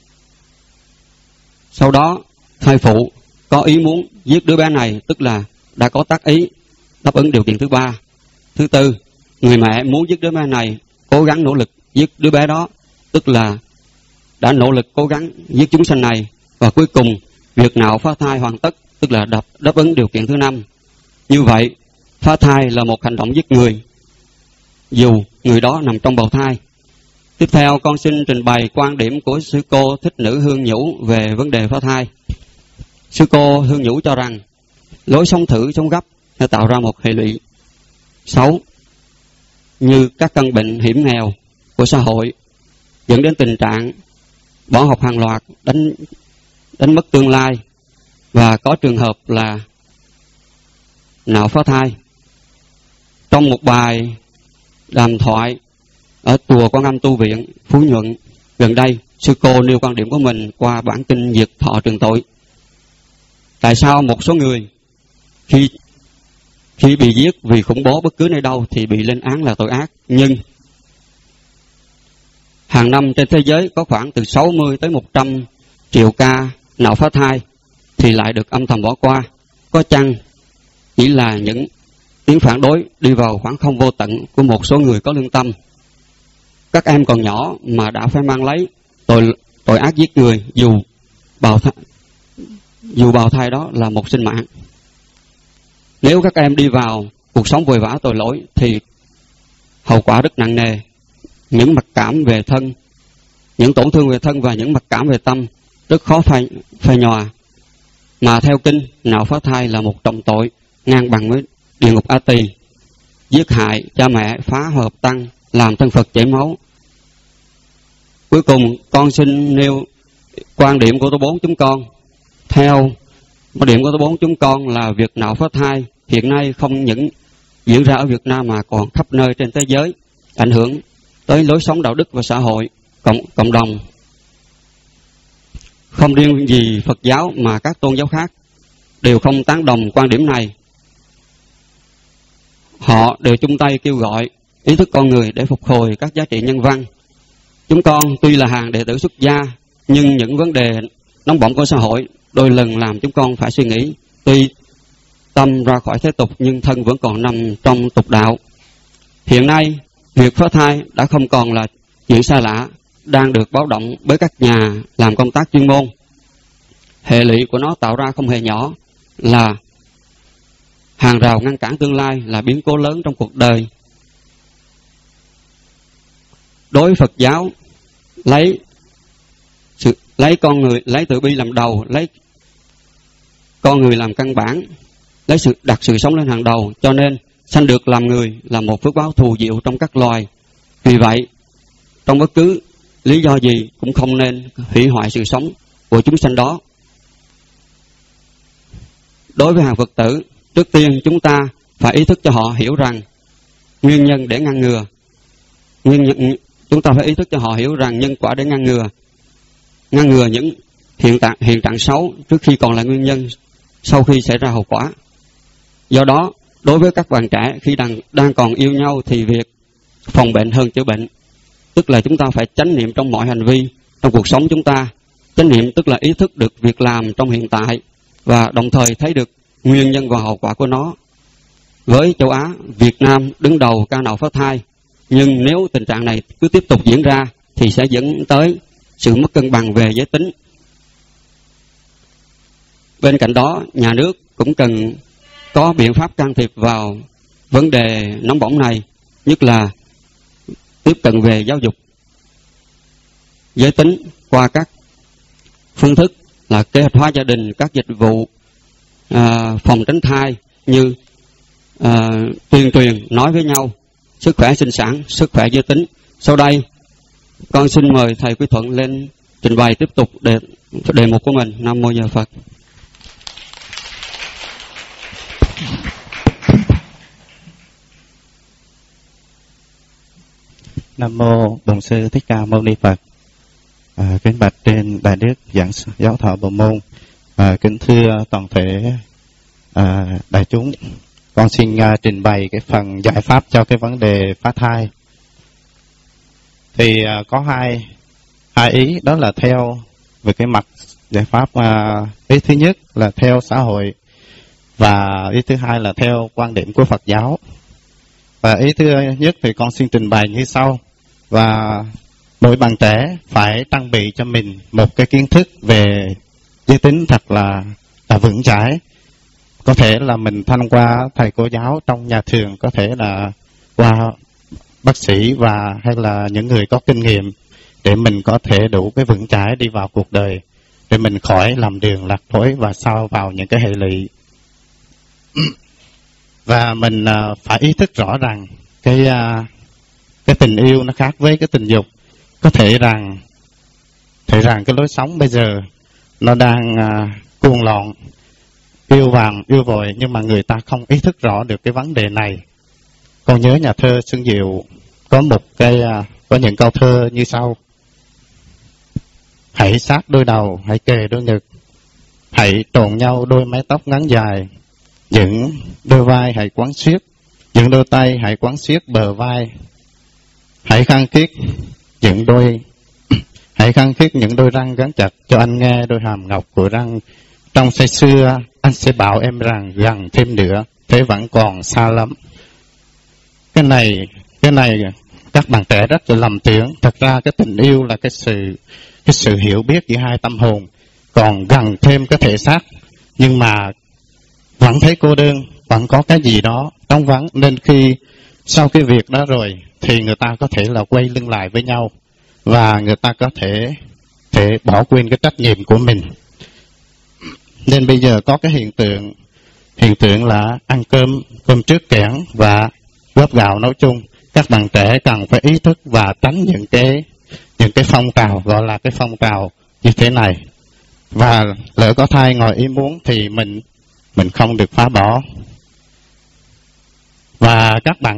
Speaker 2: Sau đó, thai phụ có ý muốn giết đứa bé này, tức là đã có tác ý, đáp ứng điều kiện thứ ba. Thứ tư, người mẹ muốn giết đứa bé này, cố gắng nỗ lực giết đứa bé đó, tức là đã nỗ lực cố gắng giết chúng sanh này. Và cuối cùng, việc nào phá thai hoàn tất, tức là đáp ứng điều kiện thứ năm. Như vậy, phá thai là một hành động giết người, dù người đó nằm trong bào thai. Tiếp theo, con xin trình bày quan điểm của sư cô Thích Nữ Hương Nhũ về vấn đề phá thai. Sư cô Hương Nhũ cho rằng lối sống thử sống gấp sẽ tạo ra một hệ lụy xấu, như các căn bệnh hiểm nghèo của xã hội, dẫn đến tình trạng bỏ học hàng loạt, đánh mất tương lai, và có trường hợp là nạo phá thai. Trong một bài đàm thoại ở chùa Quan Âm Tu Viện, Phú Nhuận gần đây, sư cô nêu quan điểm của mình qua bản kinh Diệt Thọ Trường Tội. Tại sao một số người khi bị giết vì khủng bố bất cứ nơi đâu thì bị lên án là tội ác, nhưng hàng năm trên thế giới có khoảng từ 60 tới 100 triệu ca nạo phá thai thì lại được âm thầm bỏ qua? Có chăng chỉ là những tiếng phản đối đi vào khoảng không vô tận của một số người có lương tâm? Các em còn nhỏ mà đã phải mang lấy tội ác giết người, dù bào thai đó là một sinh mạng. Nếu các em đi vào cuộc sống vội vã tội lỗi thì hậu quả rất nặng nề. Những mặc cảm về thân, những tổn thương về thân và những mặc cảm về tâm rất khó phai nhòa. Mà theo kinh, nạo phá thai là một trọng tội ngang bằng với địa ngục A Tỳ, giết hại cha mẹ, phá hợp tăng, làm thân Phật chảy máu. Cuối cùng, con xin nêu quan điểm của tổ 4 chúng con. Theo quan điểm của tổ 4 chúng con là việc nạo phá thai hiện nay không những diễn ra ở Việt Nam mà còn khắp nơi trên thế giới, ảnh hưởng tới lối sống đạo đức và xã hội, cộng đồng. Không riêng gì Phật giáo mà các tôn giáo khác đều không tán đồng quan điểm này. Họ đều chung tay kêu gọi ý thức con người để phục hồi các giá trị nhân văn. Chúng con tuy là hàng đệ tử xuất gia, nhưng những vấn đề nóng bỏng của xã hội đôi lần làm chúng con phải suy nghĩ. Tuy tâm ra khỏi thế tục nhưng thân vẫn còn nằm trong tục đạo. Hiện nay, việc phá thai đã không còn là chuyện xa lạ, đang được báo động với các nhà làm công tác chuyên môn. Hệ lụy của nó tạo ra không hề nhỏ là hàng rào ngăn cản tương lai, là biến cố lớn trong cuộc đời. Đối với Phật giáo, lấy con người, lấy từ bi làm đầu, lấy con người làm căn bản, đặt sự sống lên hàng đầu, cho nên sanh được làm người là một phước báo thù diệu trong các loài. Vì vậy, trong bất cứ lý do gì cũng không nên hủy hoại sự sống của chúng sanh đó. Đối với hàng Phật tử, trước tiên chúng ta phải ý thức cho họ hiểu rằng nguyên nhân để ngăn ngừa. Chúng ta phải ý thức cho họ hiểu rằng nhân quả để ngăn ngừa những hiện trạng xấu trước khi còn là nguyên nhân sau khi xảy ra hậu quả. Do đó, đối với các bạn trẻ khi đang còn yêu nhau thì việc phòng bệnh hơn chữa bệnh, tức là chúng ta phải chánh niệm trong mọi hành vi trong cuộc sống chúng ta. Chánh niệm tức là ý thức được việc làm trong hiện tại và đồng thời thấy được nguyên nhân và hậu quả của nó. Với châu Á, Việt Nam đứng đầu ca nào phá thai, nhưng nếu tình trạng này cứ tiếp tục diễn ra thì sẽ dẫn tới sự mất cân bằng về giới tính. Bên cạnh đó, nhà nước cũng cần có biện pháp can thiệp vào vấn đề nóng bỏng này, nhất là tiếp cận về giáo dục giới tính qua các phương thức là kế hoạch hóa gia đình, các dịch vụ phòng tránh thai như tuyên truyền, nói với nhau, sức khỏe sinh sản, sức khỏe giới tính. Sau đây, con xin mời thầy Quý Thuận lên trình bày tiếp tục đề mục của mình. Nam mô Nhờ Phật.
Speaker 6: Nam mô Bổn Sư Thích Ca Mâu Ni Phật. Kính bạch trên đại đức giảng giáo thọ Bộ Môn, kính thưa toàn thể đại chúng, con xin trình bày cái phần giải pháp cho cái vấn đề phá thai. Thì có hai ý, đó là theo về cái mặt giải pháp. Ý thứ nhất là theo xã hội và ý thứ hai là theo quan điểm của Phật giáo. Và ý thứ nhất thì con xin trình bày như sau. Và mỗi bạn trẻ phải trang bị cho mình một cái kiến thức về giới tính thật là vững chãi. Có thể là mình thông qua thầy cô giáo trong nhà trường, có thể là qua bác sĩ và hay là những người có kinh nghiệm, để mình có thể đủ cái vững chãi đi vào cuộc đời, để mình khỏi làm đường lạc lối và sao vào những cái hệ lụy. Và mình phải ý thức rõ rằng cái tình yêu nó khác với cái tình dục. Có thể rằng cái lối sống bây giờ nó đang cuồng loạn, yêu vàng yêu vội, nhưng mà người ta không ý thức rõ được cái vấn đề này. Con nhớ nhà thơ Xuân Diệu có những câu thơ như sau: hãy sát đôi đầu, hãy kề đôi ngực, hãy trộn nhau đôi mái tóc ngắn dài, những đôi vai hãy quấn siết, những đôi tay hãy quấn siết bờ vai, hãy khăng khít những đôi răng gắn chặt, cho anh nghe đôi hàm ngọc của răng. Trong say xưa anh sẽ bảo em rằng gần thêm nữa, thế vẫn còn xa lắm. Cái này các bạn trẻ rất là lầm tưởng. Thật ra cái tình yêu là cái sự hiểu biết giữa hai tâm hồn. Còn gần thêm cái thể xác, nhưng mà vẫn thấy cô đơn, vẫn có cái gì đó trống vắng. Nên khi sau cái việc đó rồi thì người ta có thể là quay lưng lại với nhau, và người ta có thể bỏ quên cái trách nhiệm của mình. Nên bây giờ có cái hiện tượng là ăn cơm trước kẽn và góp gạo nấu chung. Các bạn trẻ cần phải ý thức và tránh những cái phong trào, gọi là cái phong trào như thế này. Và lỡ có thai ngoài ý muốn thì mình không được phá bỏ. Và các bạn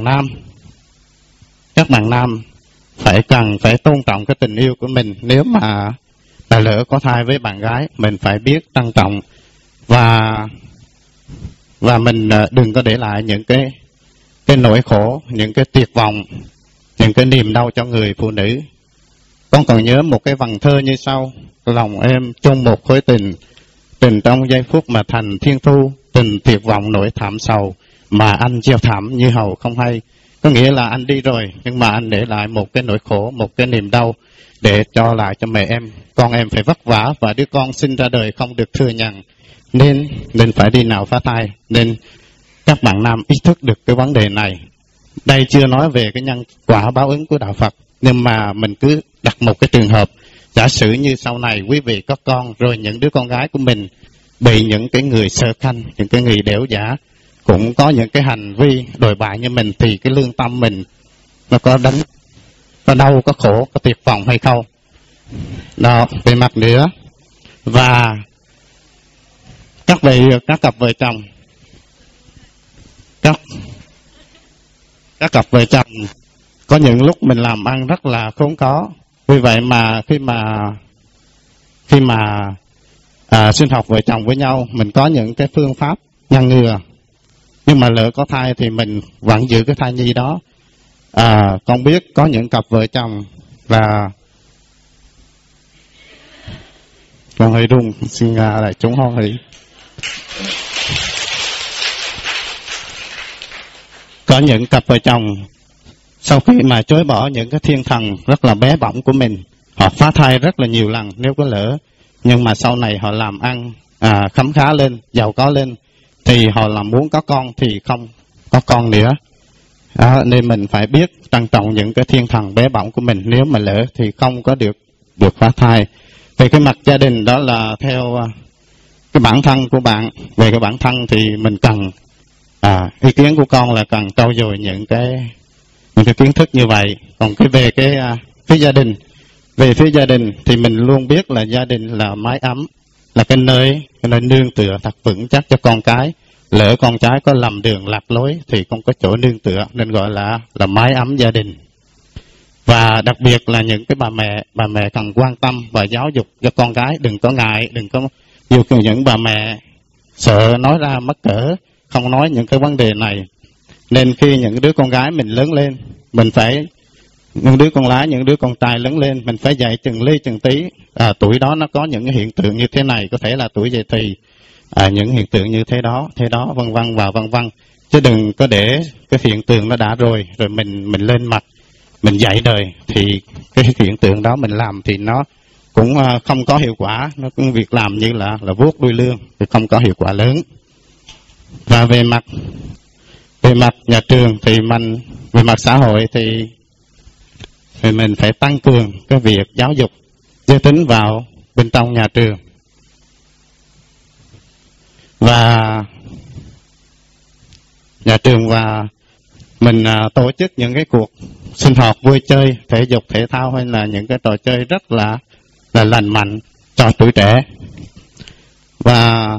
Speaker 6: nam phải tôn trọng cái tình yêu của mình. Nếu mà lỡ có thai với bạn gái, mình phải biết trân trọng và mình đừng có để lại những cái nỗi khổ, những cái tuyệt vọng, những cái niềm đau cho người phụ nữ. Con còn nhớ một cái vần thơ như sau: lòng em chung một khối tình trong giây phút mà thành thiên thu, tình tuyệt vọng nỗi thảm sầu mà anh gieo thảm như hầu không hay. Có nghĩa là anh đi rồi, nhưng mà anh để lại một cái nỗi khổ, một cái niềm đau để cho lại cho mẹ em. Con em phải vất vả và đứa con sinh ra đời không được thừa nhận, nên phải đi nào phá thai. Nên các bạn nam ý thức được cái vấn đề này. Đây chưa nói về cái nhân quả báo ứng của đạo Phật, nhưng mà mình cứ đặt một cái trường hợp, giả sử như sau này quý vị có con, rồi những đứa con gái của mình bị những cái người sơ khanh, những cái người đẻo giả cũng có những cái hành vi đồi bại như mình, thì cái lương tâm mình nó có đánh, có đau, có khổ, có tuyệt vọng hay không? Đó, về mặt nữa. Và các cặp vợ chồng, các cặp vợ chồng có những lúc mình làm ăn rất là khốn khó. Vì vậy mà khi mà sinh học vợ chồng với nhau, mình có những cái phương pháp ngăn ngừa. Nhưng mà lỡ có thai thì mình vẫn giữ cái thai nhi đó. Con biết có những cặp vợ chồng là con hơi run, xin lại chúng hoan hỷ. Có những cặp vợ chồng sau khi mà chối bỏ những cái thiên thần rất là bé bỏng của mình, họ phá thai rất là nhiều lần nếu có lỡ, nhưng mà sau này họ làm ăn khấm khá lên, giàu có lên, thì họ làm muốn có con thì không có con nữa. Nên mình phải biết trân trọng những cái thiên thần bé bỏng của mình, nếu mà lỡ thì không có được phá thai. Về cái mặt gia đình đó là theo cái bản thân của bạn. Về cái bản thân thì mình cần ý kiến của con là cần trau dồi những cái kiến thức như vậy. Còn về cái phía gia đình, về phía gia đình thì mình luôn biết là gia đình là mái ấm, là cái nơi nương tựa thật vững chắc cho con cái. Lỡ con trái có lầm đường lạc lối thì không có chỗ nương tựa, nên gọi là mái ấm gia đình. Và đặc biệt là những cái bà mẹ cần quan tâm và giáo dục cho con gái, đừng có ngại, đừng có nhiều những bà mẹ sợ nói ra mất cỡ, không nói những cái vấn đề này. Nên khi những đứa con gái mình lớn lên, mình phải, những đứa con gái, những đứa con trai lớn lên, mình phải dạy chừng ly chừng tí. Tuổi đó nó có những cái hiện tượng như thế này, có thể là tuổi dậy thì, những hiện tượng như thế đó, vân vân và vân vân. Chứ đừng có để cái hiện tượng nó đã rồi mình lên mặt, mình dạy đời, thì cái hiện tượng đó mình làm thì nó cũng không có hiệu quả. Nó cũng việc làm như là vuốt đuôi lương thì không có hiệu quả lớn. Và về mặt nhà trường thì về mặt xã hội thì mình phải tăng cường cái việc giáo dục giới tính vào bên trong nhà trường. Và nhà trường và mình tổ chức những cái cuộc sinh hoạt vui chơi, thể dục, thể thao, hay là những cái trò chơi rất là cho tuổi trẻ. Và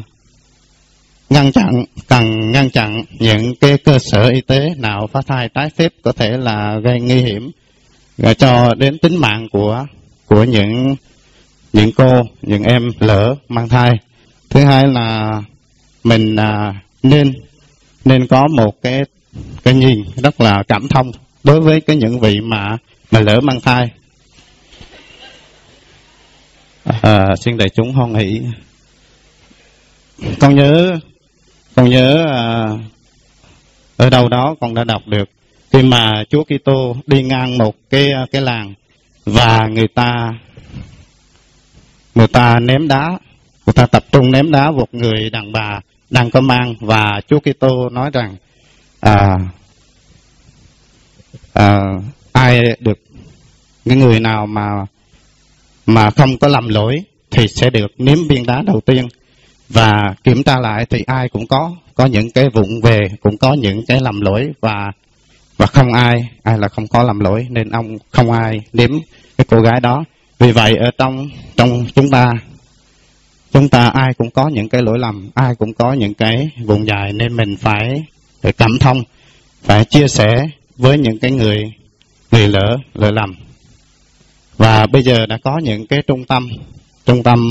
Speaker 6: cần ngăn chặn những cái cơ sở y tế nào phá thai trái phép có thể là gây nguy hiểm cho đến tính mạng của những cô, những em lỡ mang thai. Thứ hai là mình nên có một cái nhìn rất là cảm thông đối với những vị mà lỡ mang thai. Xin đại chúng hoan hỷ. Con nhớ ở đâu đó con đã đọc được khi mà Chúa Kitô đi ngang một cái làng, và người ta ném đá, người ta tập trung ném đá một người đàn bà đang có mang, và Chúa Kitô nói rằng ai được, những người nào mà không có lầm lỗi thì sẽ được ném viên đá đầu tiên. Và kiểm tra lại thì ai cũng có những cái vụng về, cũng có những cái lầm lỗi, và không ai là không có lầm lỗi, nên ông không ai nếm cái cô gái đó. Vì vậy ở trong chúng ta ai cũng có những cái lỗi lầm, ai cũng có những cái vùng dài, nên mình phải cảm thông, phải chia sẻ với những cái người lỡ lầm. Và bây giờ đã có những cái trung tâm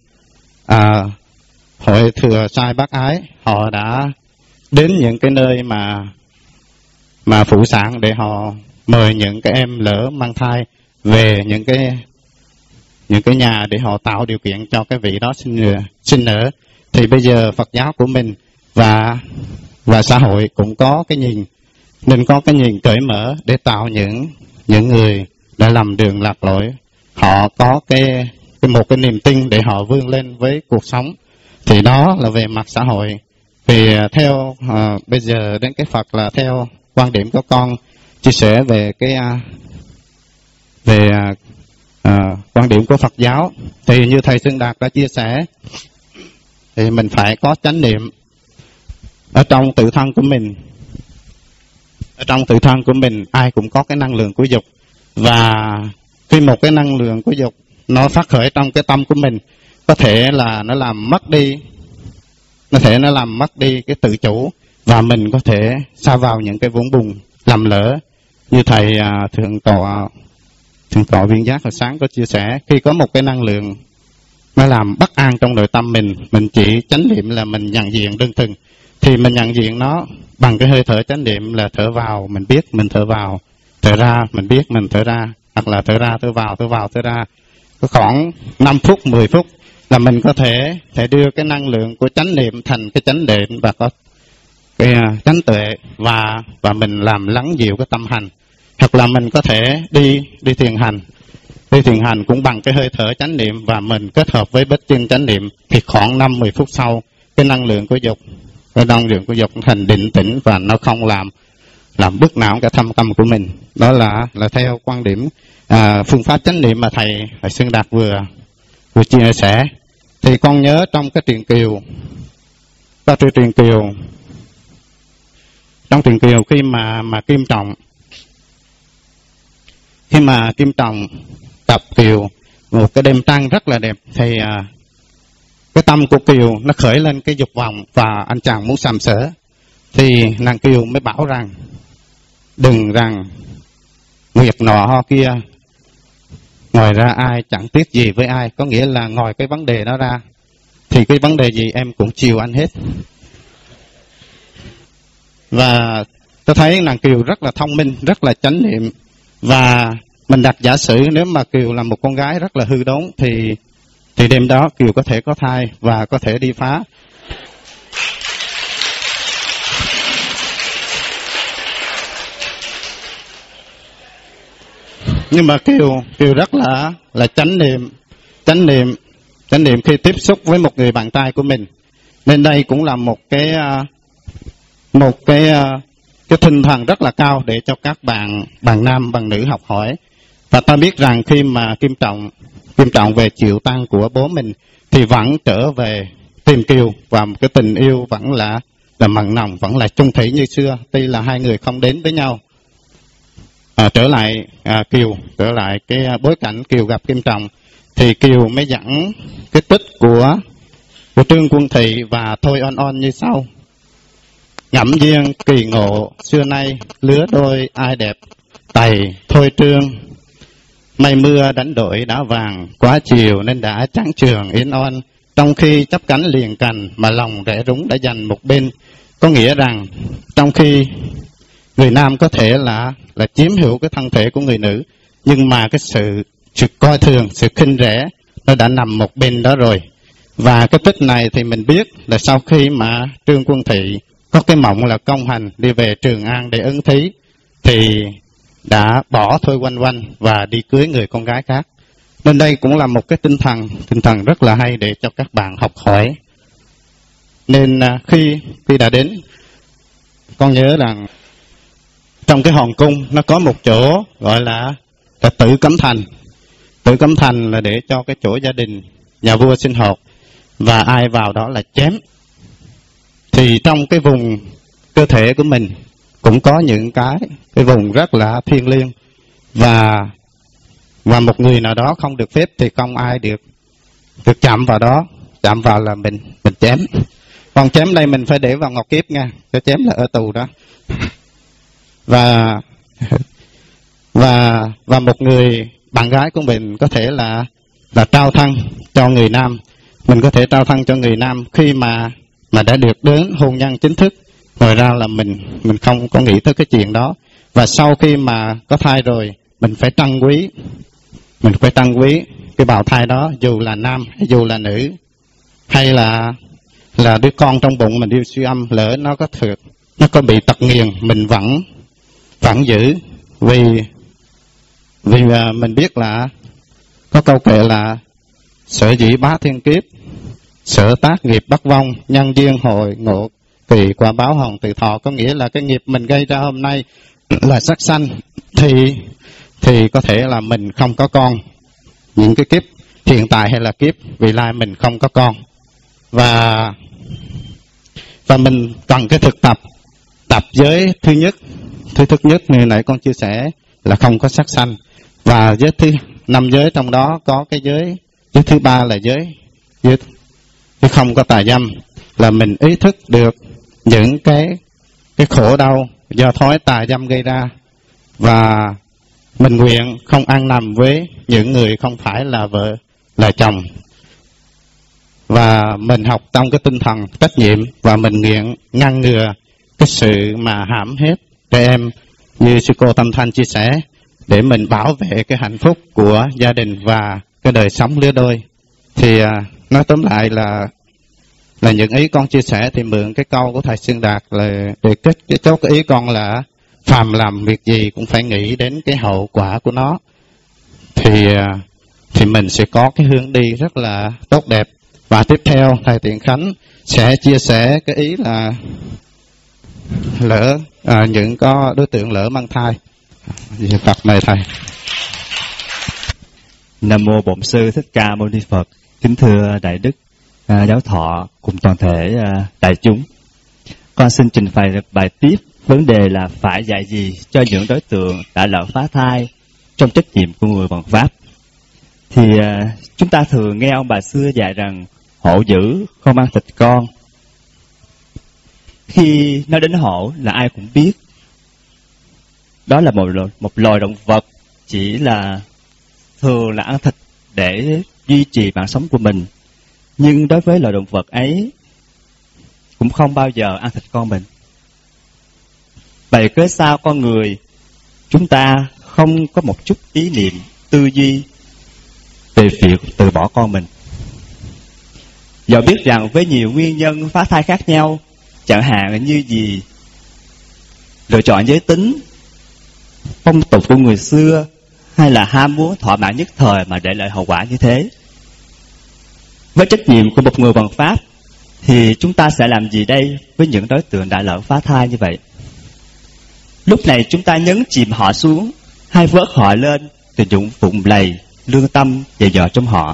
Speaker 6: Hội Thừa Sai Bác Ái, họ đã đến những cái nơi mà phụ sản để họ mời những cái em lỡ mang thai về những cái nhà để họ tạo điều kiện cho cái vị đó sinh nở. Thì bây giờ Phật giáo của mình và xã hội cũng có cái nhìn, nên có cái nhìn cởi mở để tạo những người đã lầm đường lạc lối, họ có một cái niềm tin để họ vươn lên với cuộc sống. Thì đó là về mặt xã hội. Vì theo bây giờ đến cái Phật là theo quan điểm của con chia sẻ về cái quan điểm của Phật giáo, thì như thầy Xưng Đạt đã chia sẻ, thì mình phải có chánh niệm ở trong tự thân của mình. Ở trong tự thân của mình ai cũng có cái năng lượng của dục, và khi một cái năng lượng của dục nó phát khởi trong cái tâm của mình, có thể là nó làm mất đi cái tự chủ, và mình có thể sa vào những cái vũng bùn lầm lỡ. Như thầy thượng tọa Viên Giác hồi sáng có chia sẻ, khi có một cái năng lượng nó làm bất an trong nội tâm mình chỉ chánh niệm là mình nhận diện đơn thuần, thì mình nhận diện nó bằng cái hơi thở chánh niệm là thở vào mình biết mình thở vào, thở ra mình biết mình thở ra, hoặc là thở ra thở vào thở ra. Có khoảng 5 phút 10 phút là mình có thể đưa cái năng lượng của chánh niệm thành cái chánh định, và có cái chánh tuệ, và mình làm lắng dịu cái tâm hành. Hoặc là mình có thể đi thiền hành. Đi thiền hành cũng bằng cái hơi thở chánh niệm, và mình kết hợp với bích chân chánh niệm, thì khoảng 5-10 phút sau cái năng lượng của dục thành định tĩnh, và nó không làm bức não cả thâm tâm của mình. Đó là theo quan điểm phương pháp chánh niệm mà thầy Xưng Đạt vừa chia sẻ. Thì con nhớ trong cái truyện Kiều, trong truyện Kiều khi mà Kim Trọng gặp Kiều một cái đêm trăng rất là đẹp, thì cái tâm của Kiều nó khởi lên cái dục vọng, và anh chàng muốn sàm sỡ, thì nàng Kiều mới bảo rằng đừng rằng nguyệt nọ ho kia, ngoài ra ai chẳng tiếc gì với ai, có nghĩa là ngoài cái vấn đề đó ra thì cái vấn đề gì em cũng chiều anh hết. Và tôi thấy nàng Kiều rất là thông minh, rất là chánh niệm, và mình đặt giả sử nếu mà Kiều là một con gái rất là hư đốn, thì đêm đó Kiều có thể có thai và có thể đi phá. Nhưng mà Kiều rất là chánh niệm khi tiếp xúc với một người bạn trai của mình. Nên đây cũng là một cái tinh thần rất là cao để cho các bạn nam bạn nữ học hỏi. Và ta biết rằng khi mà Kim Trọng về chịu tang của bố mình, thì vẫn trở về tìm Kiều, và cái tình yêu vẫn là mặn nồng, vẫn là chung thủy như xưa, tuy là hai người không đến với nhau. Trở lại cái bối cảnh Kiều gặp Kim Trọng, thì Kiều mới dẫn cái tích của Trương Quân Thị và Thôi On On như sau: ngẫm duyên kỳ ngộ xưa nay, lứa đôi ai đẹp tày thôi trương, mây mưa đánh đổi đã vàng, quá chiều nên đã trắng trường yến on, trong khi chấp cánh liền cành mà lòng rẽ rúng đã dành một bên. Có nghĩa rằng trong khi người nam có thể là chiếm hữu cái thân thể của người nữ, nhưng mà cái sự coi thường, sự khinh rẻ nó đã nằm một bên đó rồi. Và cái tích này thì mình biết là sau khi mà Trương Quân Thị có cái mộng là công hành đi về Trường An để ứng thí, thì đã bỏ Thôi Oanh Oanh và đi cưới người con gái khác. Nên đây cũng là một cái tinh thần rất là hay để cho các bạn học hỏi. Nên khi đã đến, con nhớ rằng trong cái hoàng cung nó có một chỗ gọi là Tử Cấm Thành. Tử Cấm Thành là để cho cái chỗ gia đình nhà vua sinh hoạt, và ai vào đó là chém. Thì trong cái vùng cơ thể của mình cũng có những cái vùng rất là thiêng liêng, và một người nào đó không được phép thì không ai được chạm vào đó. Chạm vào là mình chém. Còn chém đây mình phải để vào ngọc kiếp nha, cho chém là ở tù đó. Và một người bạn gái của mình có thể là trao thân cho người nam. Mình có thể trao thân cho người nam khi mà đã được đến hôn nhân chính thức. Ngoài ra là mình không có nghĩ tới cái chuyện đó. Và sau khi mà có thai rồi, mình phải trân quý cái bào thai đó, dù là nam hay dù là nữ, hay là đứa con trong bụng mình yêu siêu âm, lỡ nó có bị tật nguyền, mình vẫn giữ. Vì mình biết là có câu kệ là sở dĩ bá thiên kiếp, sở tác nghiệp bất vong, nhân duyên hội ngộ Vì quả báo hồng từ thọ có nghĩa là cái nghiệp mình gây ra hôm nay là sát sanh, thì có thể là mình không có con. Những cái kiếp hiện tại hay là kiếp vị lai mình không có con. Và mình cần cái thực tập giới thứ nhất như nãy con chia sẻ là không có sát sanh. Và giới 5 giới trong đó có cái giới thứ 3 là giới không có tà dâm, là mình ý thức được những cái khổ đau do thói tà dâm gây ra, và mình nguyện không ăn nằm với những người không phải là vợ là chồng, và mình học trong cái tinh thần trách nhiệm, và mình nguyện ngăn ngừa cái sự mà hãm hiếp trẻ em như sư cô Tâm Thanh chia sẻ, để mình bảo vệ cái hạnh phúc của gia đình và cái đời sống lứa đôi. Thì nói tóm lại là những ý con chia sẻ thì mượn cái câu của thầy Xuyên Đạt là để chốt cái ý con là phàm làm việc gì cũng phải nghĩ đến cái hậu quả của nó, thì mình sẽ có cái hướng đi rất là tốt đẹp. Và tiếp theo thầy Tiện Khánh sẽ chia sẻ cái ý là những có đối tượng lỡ mang thai. Phật này thầy.
Speaker 7: Nam mô Bổn Sư Thích Ca Mâu Ni Phật. Kính thưa Đại Đức Giáo Thọ cùng toàn thể đại chúng, con xin trình bày bài tiếp vấn đề là phải dạy gì cho những đối tượng đã lỡ phá thai trong trách nhiệm của người bằng pháp. Thì chúng ta thường nghe ông bà xưa dạy rằng hổ dữ không ăn thịt con. Khi nói đến hổ là ai cũng biết đó là một loài động vật chỉ là thường là ăn thịt để duy trì mạng sống của mình. Nhưng đối với loài động vật ấy cũng không bao giờ ăn thịt con mình. Vậy cớ sao con người chúng ta không có một chút ý niệm tư duy về việc từ bỏ con mình? Do biết rằng với nhiều nguyên nhân phá thai khác nhau, chẳng hạn như gì lựa chọn giới tính, phong tục của người xưa, hay là ham muốn thỏa mãn nhất thời mà để lại hậu quả như thế. Với trách nhiệm của một người bằng pháp thì chúng ta sẽ làm gì đây với những đối tượng đã lỡ phá thai như vậy? Lúc này chúng ta nhấn chìm họ xuống hay vớt họ lên từ những vụng lầy lương tâm dày dò trong họ?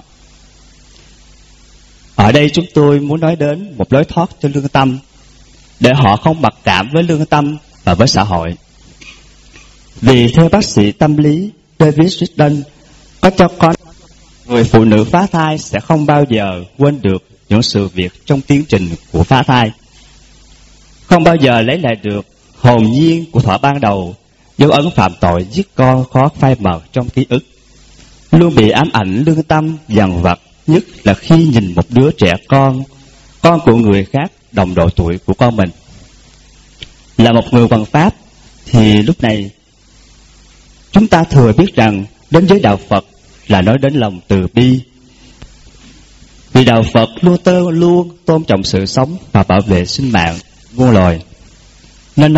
Speaker 7: Ở đây chúng tôi muốn nói đến một lối thoát cho lương tâm, để họ không mặc cảm với lương tâm và với xã hội. Vì theo bác sĩ tâm lý David Ridden có cho con, người phụ nữ phá thai sẽ không bao giờ quên được những sự việc trong tiến trình của phá thai, không bao giờ lấy lại được hồn nhiên của thuở ban đầu, dấu ấn phạm tội giết con khó phai mờ trong ký ức, luôn bị ám ảnh lương tâm dằn vặt, nhất là khi nhìn một đứa trẻ con của người khác đồng độ tuổi của con mình. Là một người bằng pháp thì lúc này chúng ta thừa biết rằng đến với đạo Phật là nói đến lòng từ bi. Vì đạo Phật luôn tôn trọng sự sống và bảo vệ sinh mạng muôn loài. Nên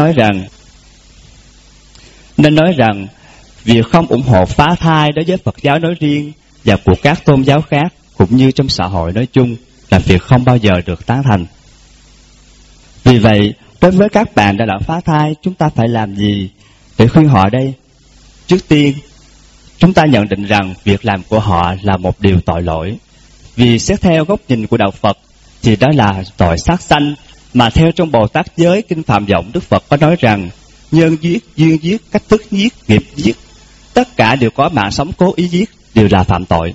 Speaker 7: nói rằng việc không ủng hộ phá thai đối với Phật giáo nói riêng và của các tôn giáo khác cũng như trong xã hội nói chung là việc không bao giờ được tán thành. Vì vậy, đối với các bạn đã lỡ phá thai, chúng ta phải làm gì để khuyên họ đây? Trước tiên, chúng ta nhận định rằng việc làm của họ là một điều tội lỗi. Vì xét theo góc nhìn của đạo Phật thì đó là tội sát sanh, mà theo trong Bồ Tát giới Kinh Phạm Vọng, Đức Phật có nói rằng nhân giết, duyên giết, cách thức giết, nghiệp giết, tất cả đều có mạng sống cố ý giết, đều là phạm tội.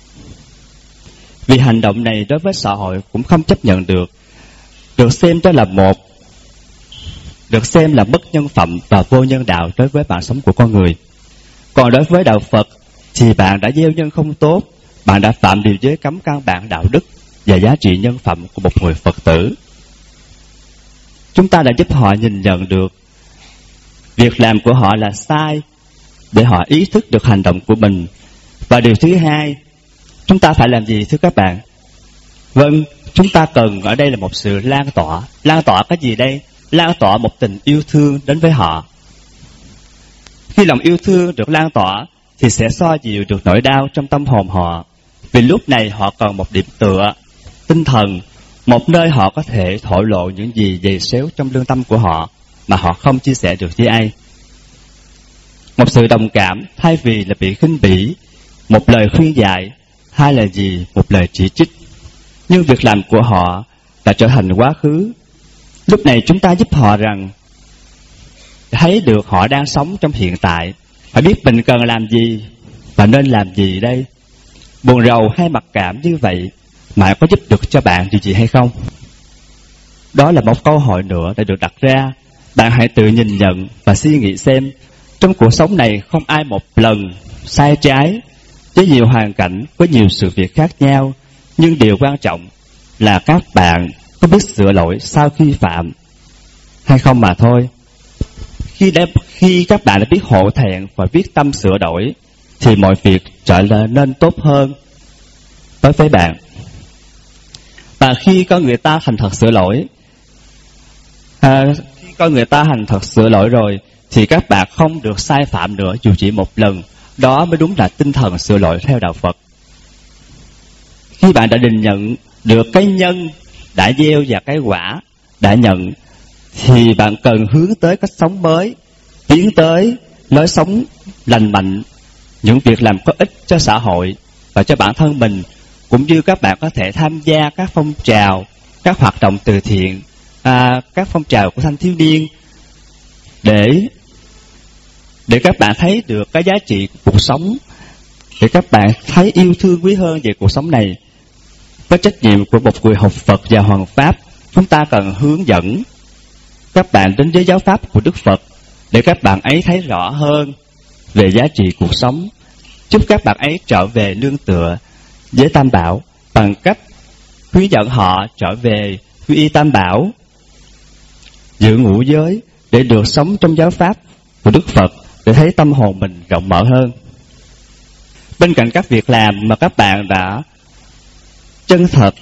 Speaker 7: Vì hành động này đối với xã hội cũng không chấp nhận được xem là mất nhân phẩm và vô nhân đạo đối với mạng sống của con người. Còn đối với đạo Phật thì bạn đã gieo nhân không tốt, bạn đã phạm điều giới cấm căn bản đạo đức và giá trị nhân phẩm của một người Phật tử. Chúng ta đã giúp họ nhìn nhận được việc làm của họ là sai, để họ ý thức được hành động của mình. Và điều thứ hai, chúng ta phải làm gì thưa các bạn? Vâng, chúng ta cần ở đây là một sự lan tỏa. Lan tỏa cái gì đây? Lan tỏa một tình yêu thương đến với họ. Khi lòng yêu thương được lan tỏa thì sẽ xoa dịu được nỗi đau trong tâm hồn họ. Vì lúc này họ cần một điểm tựa tinh thần, một nơi họ có thể thổ lộ những gì dày xéo trong lương tâm của họ mà họ không chia sẻ được với ai. Một sự đồng cảm thay vì là bị khinh bỉ, một lời khuyên dạy hay là gì một lời chỉ trích. Nhưng việc làm của họ đã trở thành quá khứ. Lúc này chúng ta giúp họ rằng thấy được họ đang sống trong hiện tại, phải biết mình cần làm gì và nên làm gì đây. Buồn rầu hay mặc cảm như vậy mà có giúp được cho bạn điều gì hay không? Đó là một câu hỏi nữa đã được đặt ra. Bạn hãy tự nhìn nhận và suy nghĩ xem, trong cuộc sống này không ai một lần sai trái. Với nhiều hoàn cảnh, có nhiều sự việc khác nhau, nhưng điều quan trọng là các bạn có biết sửa lỗi sau khi phạm hay không mà thôi. Khi các bạn đã biết hổ thẹn và biết tâm sửa đổi, thì mọi việc trở nên tốt hơn đối với bạn. Và khi con người ta thành thật sửa lỗi, rồi, thì các bạn không được sai phạm nữa dù chỉ một lần. Đó mới đúng là tinh thần sửa lỗi theo đạo Phật. Khi bạn đã định nhận được cái nhân đã gieo và cái quả đã nhận, thì bạn cần hướng tới cách sống mới, tiến tới lối sống lành mạnh, những việc làm có ích cho xã hội và cho bản thân mình, cũng như các bạn có thể tham gia các phong trào, các hoạt động từ thiện, các phong trào của thanh thiếu niên, để các bạn thấy được cái giá trị của cuộc sống, để các bạn thấy yêu thương quý hơn về cuộc sống này. Với trách nhiệm của một người học Phật và Hoàng Pháp, chúng ta cần hướng dẫn các bạn đến với giáo pháp của Đức Phật để các bạn ấy thấy rõ hơn về giá trị cuộc sống, giúp các bạn ấy trở về nương tựa với Tam Bảo bằng cách hướng dẫn họ trở về quy y Tam Bảo, giữ ngũ giới để được sống trong giáo pháp của Đức Phật, để thấy tâm hồn mình rộng mở hơn. Bên cạnh các việc làm mà các bạn đã chân thật,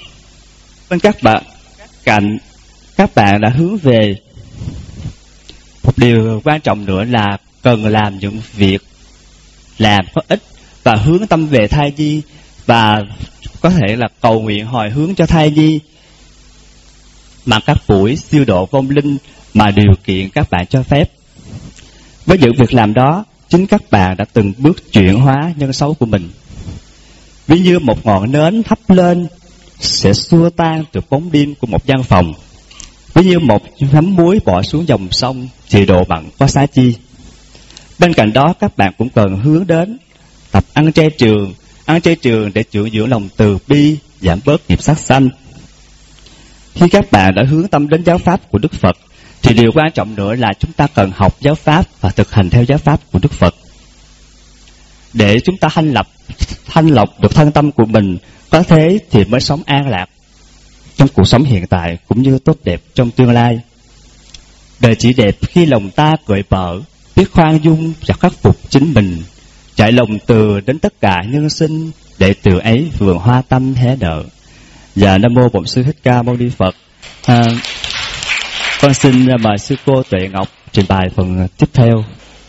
Speaker 7: các bạn đã hướng về, một điều quan trọng nữa là cần làm những việc làm có ích và hướng tâm về thai nhi, và có thể là cầu nguyện hồi hướng cho thai nhi mà các buổi siêu độ vong linh mà điều kiện các bạn cho phép. Với những việc làm đó, chính các bạn đã từng bước chuyển hóa nhân xấu của mình. Ví như một ngọn nến thắp lên sẽ xua tan được bóng đêm của một gian phòng. Ví như một nắm muối bỏ xuống dòng sông thì độ mặn có xá chi. Bên cạnh đó, các bạn cũng cần hướng đến tập ăn chay trường để dưỡng lòng từ bi, giảm bớt nghiệp sát sanh. Khi các bạn đã hướng tâm đến giáo pháp của Đức Phật, thì điều quan trọng nữa là chúng ta cần học giáo pháp và thực hành theo giáo pháp của Đức Phật, để chúng ta thanh lọc được thân tâm của mình. Có thế thì mới sống an lạc trong cuộc sống hiện tại cũng như tốt đẹp trong tương lai. Đời chỉ đẹp khi lòng ta cởi mở, biết khoan dung và khắc phục chính mình, trải lòng từ đến tất cả nhân sinh, để từ ấy vườn hoa tâm hé nở. Và Nam mô Bổn Sư Thích Ca Mâu Ni Phật. Con xin mời sư cô Tuệ Ngọc trình bày phần tiếp theo.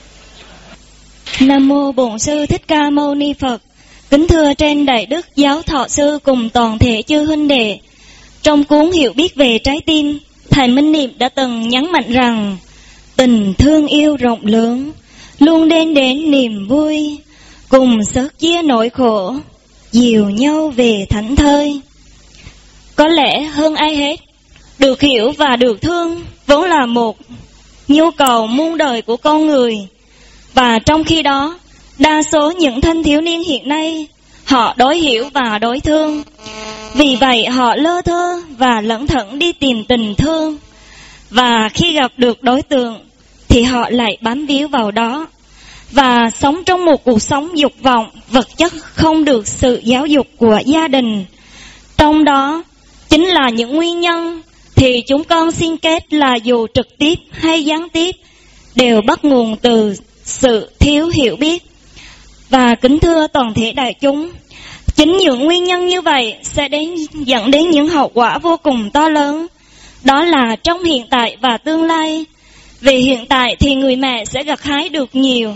Speaker 3: Nam mô Bổn Sư Thích Ca Mâu Ni Phật. Kính thưa trên đại đức giáo thọ sư cùng toàn thể chư huynh đệ, trong cuốn Hiểu biết về trái tim, thầy Minh Niệm đã từng nhấn mạnh rằng tình thương yêu rộng lớn luôn đem đến niềm vui, cùng sớt chia nỗi khổ, dìu nhau về thảnh thơi. Có lẽ hơn ai hết, được hiểu và được thương vốn là một nhu cầu muôn đời của con người. Và trong khi đó, đa số những thanh thiếu niên hiện nay, họ đói hiểu và đói thương. Vì vậy họ lơ thơ và lẩn thẩn đi tìm tình thương. Và khi gặp được đối tượng thì họ lại bám víu vào đó, và sống trong một cuộc sống dục vọng, vật chất không được sự giáo dục của gia đình. Trong đó chính là những nguyên nhân thì chúng con xin kết là dù trực tiếp hay gián tiếp đều bắt nguồn từ sự thiếu hiểu biết. Và kính thưa toàn thể đại chúng, chính những nguyên nhân như vậy sẽ dẫn đến những hậu quả vô cùng to lớn. Đó là trong hiện tại và tương lai. Về hiện tại thì người mẹ sẽ gặt hái được nhiều,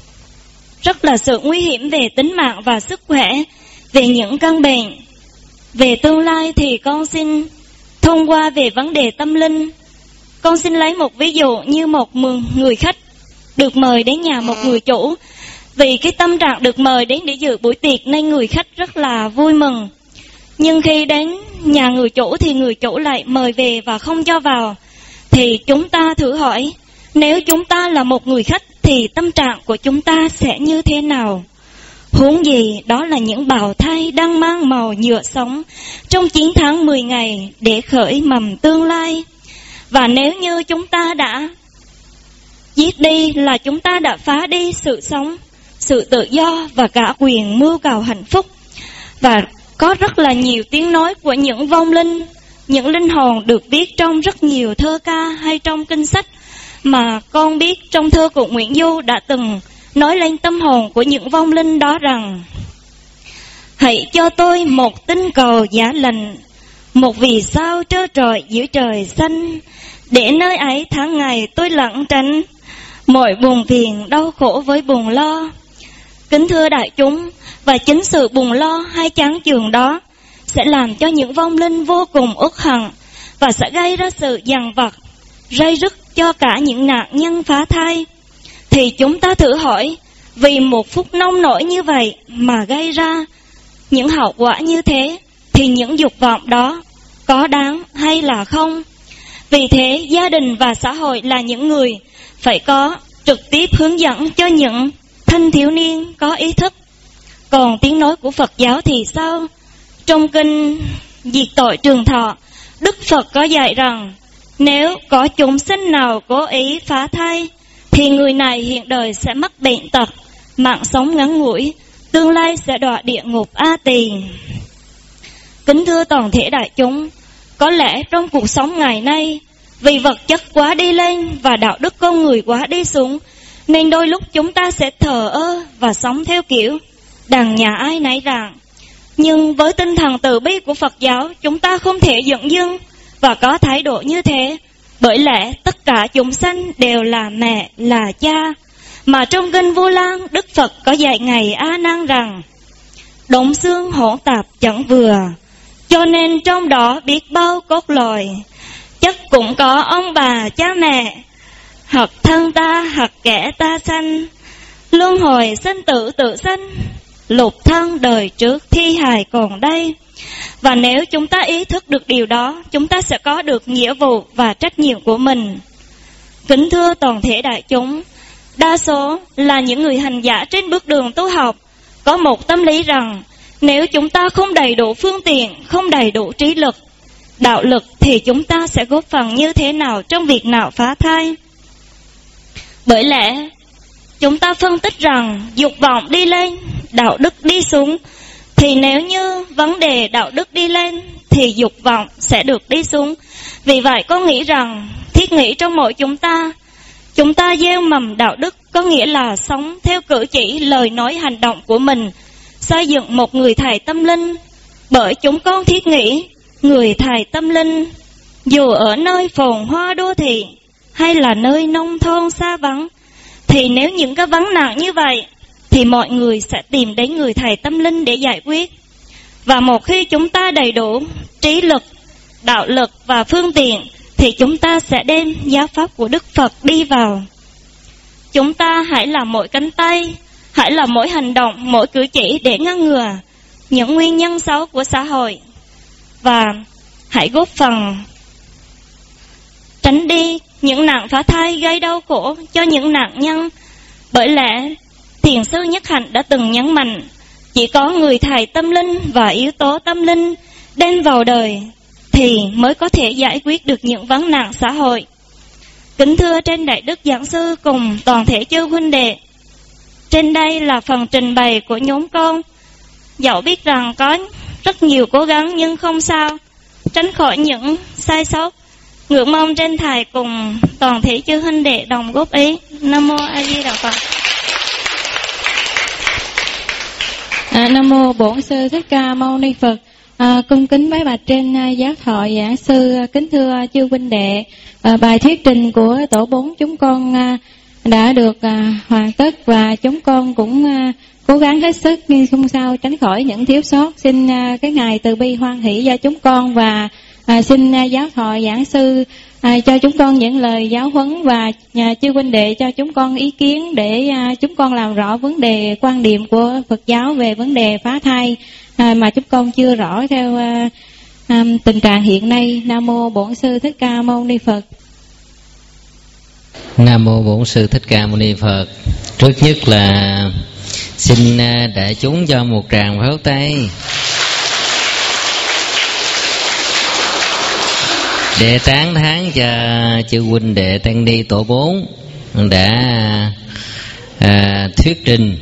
Speaker 3: rất là sự nguy hiểm về tính mạng và sức khỏe, về những căn bệnh
Speaker 8: Về tương lai thì con xin thông qua về vấn đề tâm linh. Con xin lấy một ví dụ như một người khách được mời đến nhà một người chủ. Vì cái tâm trạng được mời đến để dự buổi tiệc nên người khách rất là vui mừng. Nhưng khi đến nhà người chủ thì người chủ lại mời về và không cho vào. Thì chúng ta thử hỏi, nếu chúng ta là một người khách thì tâm trạng của chúng ta sẽ như thế nào? Huống gì đó là những bào thai đang mang màu nhựa sống trong 9 tháng 10 ngày để khởi mầm tương lai. Và nếu như chúng ta đã giết đi là chúng ta đã phá đi sự sống, sự tự do và cả quyền mưu cầu hạnh phúc. Và có rất là nhiều tiếng nói của những vong linh, những linh hồn được viết trong rất nhiều thơ ca hay trong kinh sách. Mà con biết trong thơ của Nguyễn Du đã từng nói lên tâm hồn của những vong linh đó rằng: hãy cho tôi một tinh cầu giá lạnh, một vì sao trơ trọi giữa trời xanh, để nơi ấy tháng ngày tôi lẩn tránh mọi buồn phiền đau khổ với buồn lo. Kính thưa đại chúng, và chính sự buồn lo hay chán chường đó sẽ làm cho những vong linh vô cùng uất hận và sẽ gây ra sự dằn vặt, ray rứt cho cả những nạn nhân phá thai. Thì chúng ta thử hỏi, vì một phút nông nổi như vậy mà gây ra những hậu quả như thế, thì những dục vọng đó có đáng hay là không? Vì thế, gia đình và xã hội là những người phải có trực tiếp hướng dẫn cho những thanh thiếu niên có ý thức. Còn tiếng nói của Phật giáo thì sao? Trong kinh Diệt Tội Trường Thọ, Đức Phật có dạy rằng nếu có chúng sinh nào cố ý phá thai thì người này hiện đời sẽ mắc bệnh tật, mạng sống ngắn ngủi, tương lai sẽ đọa địa ngục A Tỳ. Kính thưa toàn thể đại chúng, có lẽ trong cuộc sống ngày nay, vì vật chất quá đi lên và đạo đức con người quá đi xuống, nên đôi lúc chúng ta sẽ thờ ơ và sống theo kiểu đàn nhà ai nấy rạng. Nhưng với tinh thần từ bi của Phật giáo, chúng ta không thể dửng dưng và có thái độ như thế, bởi lẽ tất cả chúng sanh đều là mẹ, là cha. Mà trong kinh Vu Lan, Đức Phật có dạy Ngài A Nan rằng: đống xương hỗn tạp chẳng vừa, cho nên trong đó biết bao cốt loài. Chắc cũng có ông bà cha mẹ, hoặc thân ta hoặc kẻ ta sanh, luân hồi sinh tử tự sanh, lục thân đời trước thi hài còn đây. Và nếu chúng ta ý thức được điều đó, chúng ta sẽ có được nghĩa vụ và trách nhiệm của mình. Kính thưa toàn thể đại chúng, đa số là những người hành giả trên bước đường tu học có một tâm lý rằng nếu chúng ta không đầy đủ phương tiện, không đầy đủ trí lực, đạo lực thì chúng ta sẽ góp phần như thế nào trong việc nào phá thai. Bởi lẽ chúng ta phân tích rằng dục vọng đi lên, đạo đức đi xuống. Thì nếu như vấn đề đạo đức đi lên thì dục vọng sẽ được đi xuống. Vì vậy con nghĩ rằng thiết nghĩ trong mỗi chúng ta gieo mầm đạo đức, có nghĩa là sống theo cử chỉ, lời nói, hành động của mình, xây dựng một người thầy tâm linh. Bởi chúng con thiết nghĩ người thầy tâm linh dù ở nơi phồn hoa đô thị hay là nơi nông thôn xa vắng, thì nếu những cái vấn nạn như vậy thì mọi người sẽ tìm đến người thầy tâm linh để giải quyết. Và một khi chúng ta đầy đủ trí lực, đạo lực và phương tiện thì chúng ta sẽ đem giáo pháp của Đức Phật đi vào. Chúng ta hãy làm mỗi cánh tay, hãy làm mỗi hành động, mỗi cử chỉ để ngăn ngừa những nguyên nhân xấu của xã hội. Và hãy góp phần tránh đi những nạn phá thai gây đau khổ cho những nạn nhân. Bởi lẽ Thiền sư Nhất Hạnh đã từng nhấn mạnh, chỉ có người thầy tâm linh và yếu tố tâm linh đem vào đời thì mới có thể giải quyết được những vấn nạn xã hội. Kính thưa trên Đại Đức Giảng Sư cùng toàn thể chư huynh đệ, trên đây là phần trình bày của nhóm con. Dẫu biết rằng có rất nhiều cố gắng nhưng không sao, tránh khỏi những sai sót. Ngưỡng mong trên thầy cùng toàn thể chư huynh đệ đồng góp ý. Nam mô A Di Đà Phật.
Speaker 5: Nam mô Bổn Sư Thích Ca Mâu Ni Phật. Cung kính bái bạch trên giáo thọ giảng sư. Kính thưa chư huynh đệ, bài thuyết trình của tổ 4 chúng con đã được hoàn tất và chúng con cũng
Speaker 9: cố gắng hết sức nhưng không sao tránh khỏi những thiếu sót. Xin cái Ngài từ bi hoan hỷ cho chúng con, và xin giáo thọ giảng sư cho chúng con những lời giáo huấn, và chư huynh đệ cho chúng con ý kiến để chúng con làm rõ vấn đề quan điểm của Phật giáo về vấn đề phá thai mà chúng con chưa rõ theo tình trạng hiện nay. Nam mô Bổn Sư Thích Ca Mâu Ni Phật.
Speaker 10: Nam mô Bổn Sư Thích Ca Mâu Ni Phật. Trước nhất là xin đại chúng cho một tràng pháo tay để tán thán cho chư huynh đệ tăng ni tổ 4 đã thuyết trình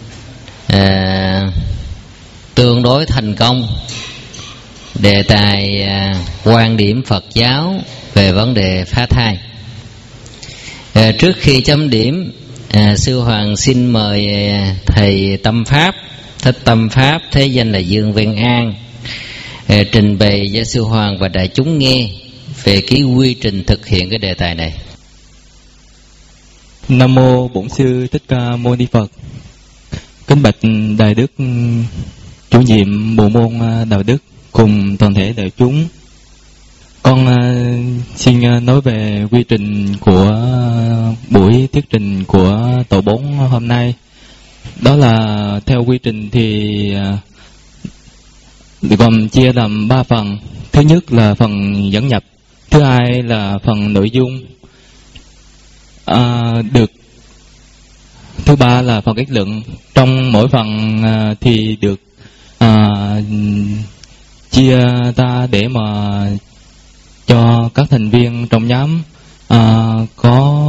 Speaker 10: tương đối thành công đề tài quan điểm Phật giáo về vấn đề phá thai. Trước khi chấm điểm, sư Hoàng xin mời thầy Tâm Pháp, Thích Tâm Pháp, thế danh là Dương Văn An, trình bày cho sư Hoàng và đại chúng nghe về cái quy trình thực hiện cái đề tài này.
Speaker 11: Nam mô Bổn Sư Thích Ca Mâu Ni Phật. Kính bạch đại đức chủ nhiệm bộ môn đạo đức cùng toàn thể đại chúng, con xin nói về quy trình của buổi thuyết trình của tổ 4 hôm nay. Đó là theo quy trình thì gồm chia làm 3 phần. Thứ nhất là phần dẫn nhập, thứ hai là phần nội dung, thứ ba là phần kết luận. Trong mỗi phần thì được chia ra để mà cho các thành viên trong nhóm có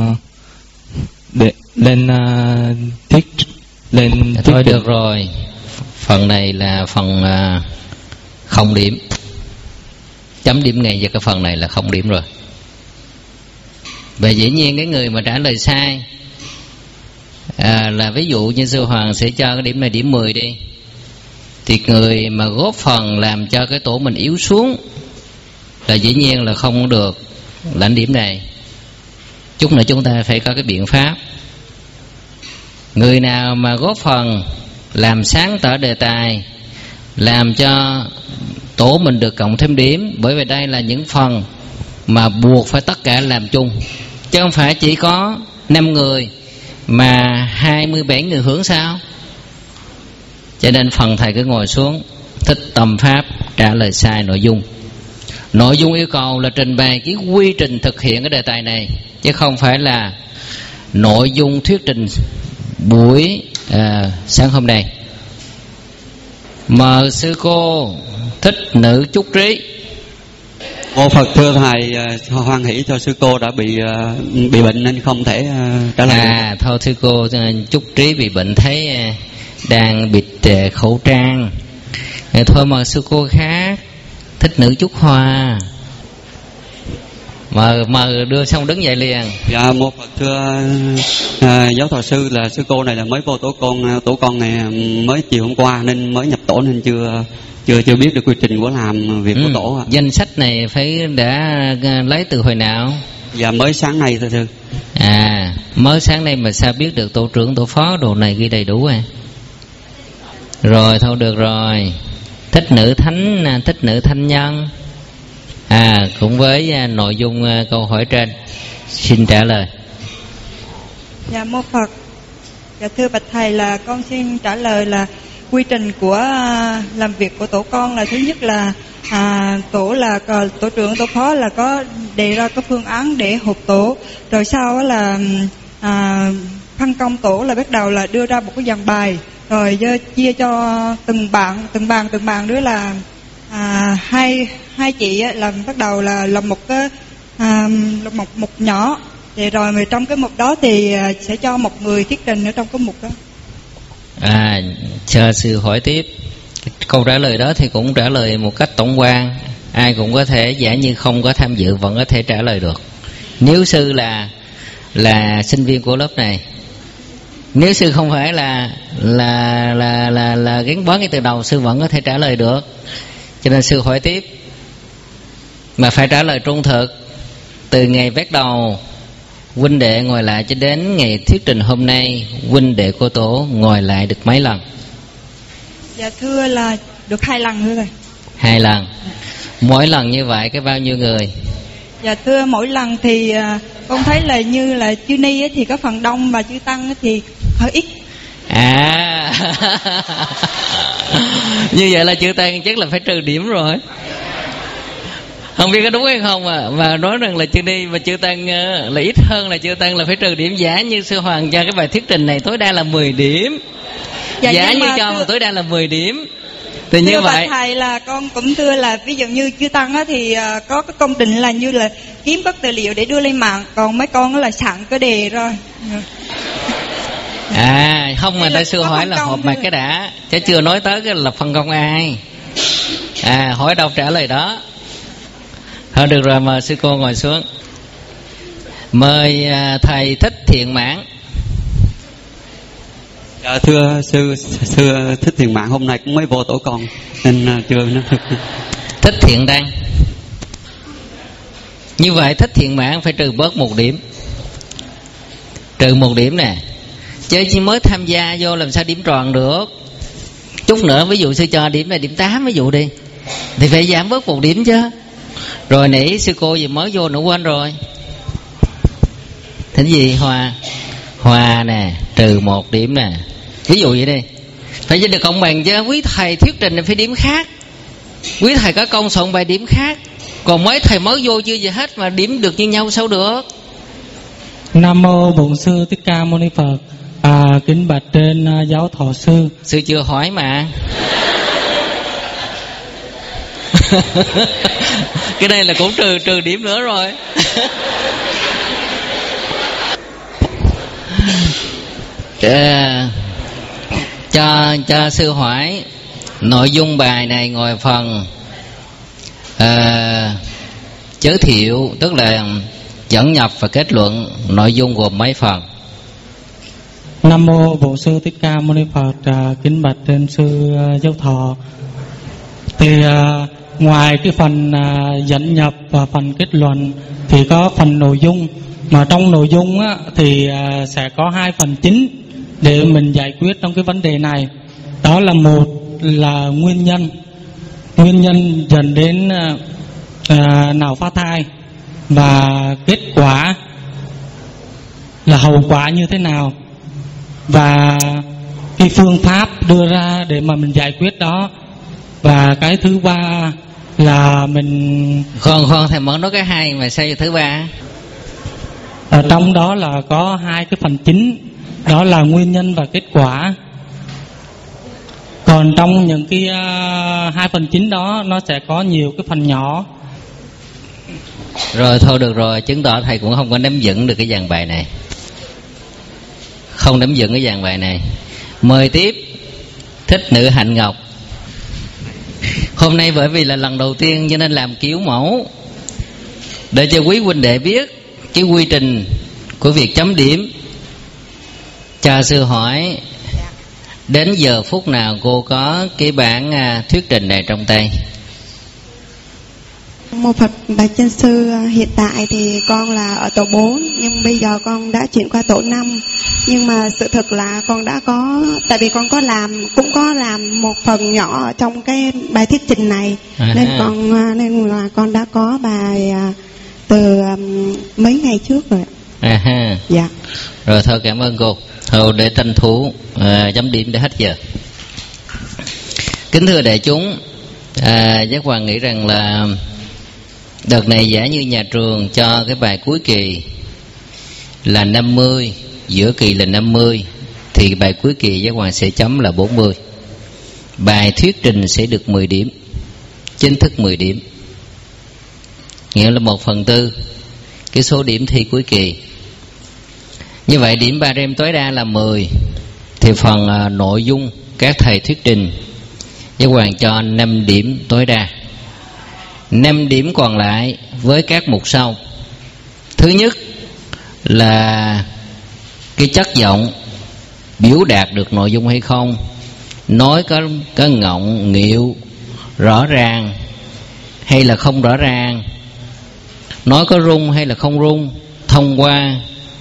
Speaker 11: lên thuyết
Speaker 10: thôi được rồi. Phần này là phần không điểm, chấm điểm ngay cho cái phần này là không điểm rồi. Và dĩ nhiên cái người mà trả lời sai là ví dụ như sư Hoàng sẽ cho cái điểm này điểm 10 đi, thì người mà góp phần làm cho cái tổ mình yếu xuống là dĩ nhiên là không được lãnh điểm này. Chút nữa chúng ta phải có cái biện pháp. Người nào mà góp phần làm sáng tỏ đề tài, làm cho tổ mình được cộng thêm điểm, bởi vì đây là những phần mà buộc phải tất cả làm chung, chứ không phải chỉ có 5 người mà 27 người hưởng sao. Cho nên phần thầy cứ ngồi xuống, Thích Tâm Pháp trả lời sai nội dung. Nội dung yêu cầu là trình bày cái quy trình thực hiện cái đề tài này, chứ không phải là nội dung thuyết trình buổi sáng hôm nay. Mời sư cô Thích Nữ Trúc Trí.
Speaker 2: Mô Phật. Thưa thầy, hoan hỷ cho sư cô đã bị bệnh nên không thể trả lời.
Speaker 10: Thôi sư cô Trúc Trí bị bệnh, thấy đang bịt khẩu trang. Thôi mời sư cô khác, Thích Nữ Trúc Hoa. Mời đưa xong đứng dậy liền.
Speaker 2: Dạ mô Phật. Thưa giáo thọ sư, là sư cô này là mới vô tổ con này mới chiều hôm qua nên mới nhập tổ nên chưa biết được quy trình của làm việc của tổ ạ.
Speaker 10: Danh sách này phải đã lấy từ hồi nào?
Speaker 2: Dạ mới sáng nay thưa sư.
Speaker 10: Mới sáng nay mà sao biết được tổ trưởng tổ phó đồ này ghi đầy đủ rồi thôi được rồi. Thích Nữ Thanh Nhân cũng với nội dung câu hỏi trên xin trả lời.
Speaker 12: Dạ mô Phật. Dạ thưa bạch thầy, là con xin trả lời là quy trình của làm việc của tổ con là thứ nhất là tổ trưởng tổ phó là có đề ra cái phương án để họp tổ, rồi sau là phân công tổ là bắt đầu là đưa ra một cái dàn bài, rồi chia cho từng bạn đứa là hai chị làm bắt đầu là làm một cái một nhỏ, thì rồi trong cái mục đó thì sẽ cho một người thuyết trình ở trong cái mục đó.
Speaker 10: Chờ sư hỏi tiếp. Câu trả lời đó thì cũng trả lời một cách tổng quan, ai cũng có thể, giả như không có tham dự vẫn có thể trả lời được. Nếu sư là sinh viên của lớp này, nếu sư không phải là gắn bó ngay từ đầu, sư vẫn có thể trả lời được. Cho nên sư hỏi tiếp, mà phải trả lời trung thực từ ngày bắt đầu huynh đệ ngồi lại cho đến ngày thuyết trình hôm nay, huynh đệ cô Tổ ngồi lại được mấy lần?
Speaker 12: Dạ thưa là được 2 lần nữa rồi.
Speaker 10: 2 lần. Mỗi lần như vậy cái bao nhiêu người?
Speaker 12: Dạ thưa mỗi lần thì con thấy là như là chư ni thì có phần đông và chư tăng thì hơi ít.
Speaker 10: À như vậy là chư tăng chắc là phải trừ điểm rồi. Không biết có đúng hay không mà nói rằng là chư ni và chư tăng là ít hơn là chư tăng là phải trừ điểm. Giả như sư Hoàng cho cái bài thuyết trình này tối đa là 10 điểm. Dạ, giả như cho mà tối đa là 10 điểm. Thì như vậy
Speaker 12: thầy là con cũng thưa là ví dụ như chư tăng á, thì có cái công trình là như là kiếm các tài liệu để đưa lên mạng, còn mấy con là sẵn cái đề rồi.
Speaker 10: À không, mà đại sư hỏi là họp mặt cái đã, chứ chưa nói tới cái là phân công ai. À hỏi đâu trả lời đó. Thôi được rồi, mời sư cô ngồi xuống. Mời thầy Thích Thiện Mãn.
Speaker 2: Dạ, thưa sư Thích Thiện Mãn hôm nay cũng mới vô tổ con nên chưa nói được.
Speaker 10: Thích Thiện Đăng. Như vậy Thích Thiện Mãn phải trừ bớt 1 điểm. Trừ 1 điểm nè. Chứ chỉ mới tham gia vô làm sao điểm tròn được. Chút nữa ví dụ sư cho điểm là điểm 8 ví dụ đi, thì phải giảm bớt 1 điểm chứ. Rồi nãy sư cô gì mới vô nữa quên rồi. Thế gì Hòa nè, trừ 1 điểm nè. Ví dụ vậy đi. Phải cho được công bằng chứ. Quý thầy thuyết trình thì phải điểm khác. Quý thầy có công soạn bài điểm khác. Còn mấy thầy mới vô chưa gì hết mà điểm được như nhau sao được.
Speaker 13: Nam mô Bổn Sư Thích Ca Mâu Ni Phật. Kính bạch trên giáo thọ sư.
Speaker 10: Sư chưa hỏi mà. Cái này là cũng trừ điểm nữa rồi. Cho sư hỏi nội dung bài này ngoài phần giới thiệu, tức là dẫn nhập và kết luận, nội dung gồm mấy phần?
Speaker 13: Nam mô Bổn Sư Thích Ca Mâu Ni Phật. Kính bạch trên sư giáo thọ. Thì ngoài cái phần dẫn nhập và phần kết luận thì có phần nội dung, mà trong nội dung á, thì sẽ có 2 phần chính để mình giải quyết trong cái vấn đề này. Đó là một là nguyên nhân dẫn đến nào phá thai, và kết quả là hậu quả như thế nào, và cái phương pháp đưa ra để mà mình giải quyết đó. Và cái thứ 3 là mình
Speaker 10: khoan thầy mới nói cái 2 mà sao thứ 3?
Speaker 13: Ở trong đó là có 2 cái phần chính, đó là nguyên nhân và kết quả. Còn trong những cái 2 phần chính đó nó sẽ có nhiều cái phần nhỏ.
Speaker 10: Rồi thôi được rồi, chứng tỏ thầy cũng không có nắm vững được cái dàn bài này. Không nắm vững cái dàn bài này. Mời tiếp Thích Nữ Hạnh Ngọc. Hôm nay bởi vì là lần đầu tiên cho nên làm kiểu mẫu để cho quý huynh đệ biết cái quy trình của việc chấm điểm. Cha sư hỏi đến giờ phút nào cô có cái bản thuyết trình này trong tay?
Speaker 14: Mô Phật bạch chân sư, hiện tại thì con là ở tổ 4, nhưng bây giờ con đã chuyển qua tổ 5. Nhưng mà sự thực là con đã có, tại vì con cũng có làm một phần nhỏ ở trong cái bài thuyết trình này, nên là con đã có bài từ mấy ngày trước rồi.
Speaker 10: Dạ. Rồi thôi cảm ơn cô. Thôi để tranh thủ chấm điểm để hết giờ. Kính thưa đại chúng, Giác Hoàng nghĩ rằng là đợt này giả như nhà trường cho cái bài cuối kỳ là 50, giữa kỳ là 50, thì bài cuối kỳ Giác Hoàng sẽ chấm là 40. Bài thuyết trình sẽ được 10 điểm, chính thức 10 điểm, nghĩa là 1/4 cái số điểm thi cuối kỳ. Như vậy điểm barem tối đa là 10. Thì phần nội dung các thầy thuyết trình Giác Hoàng cho 5 điểm tối đa. 5 điểm còn lại với các mục sau. Thứ nhất là cái chất giọng, biểu đạt được nội dung hay không, nói có ngọng nghịu rõ ràng hay là không rõ ràng, nói có rung hay là không rung, thông qua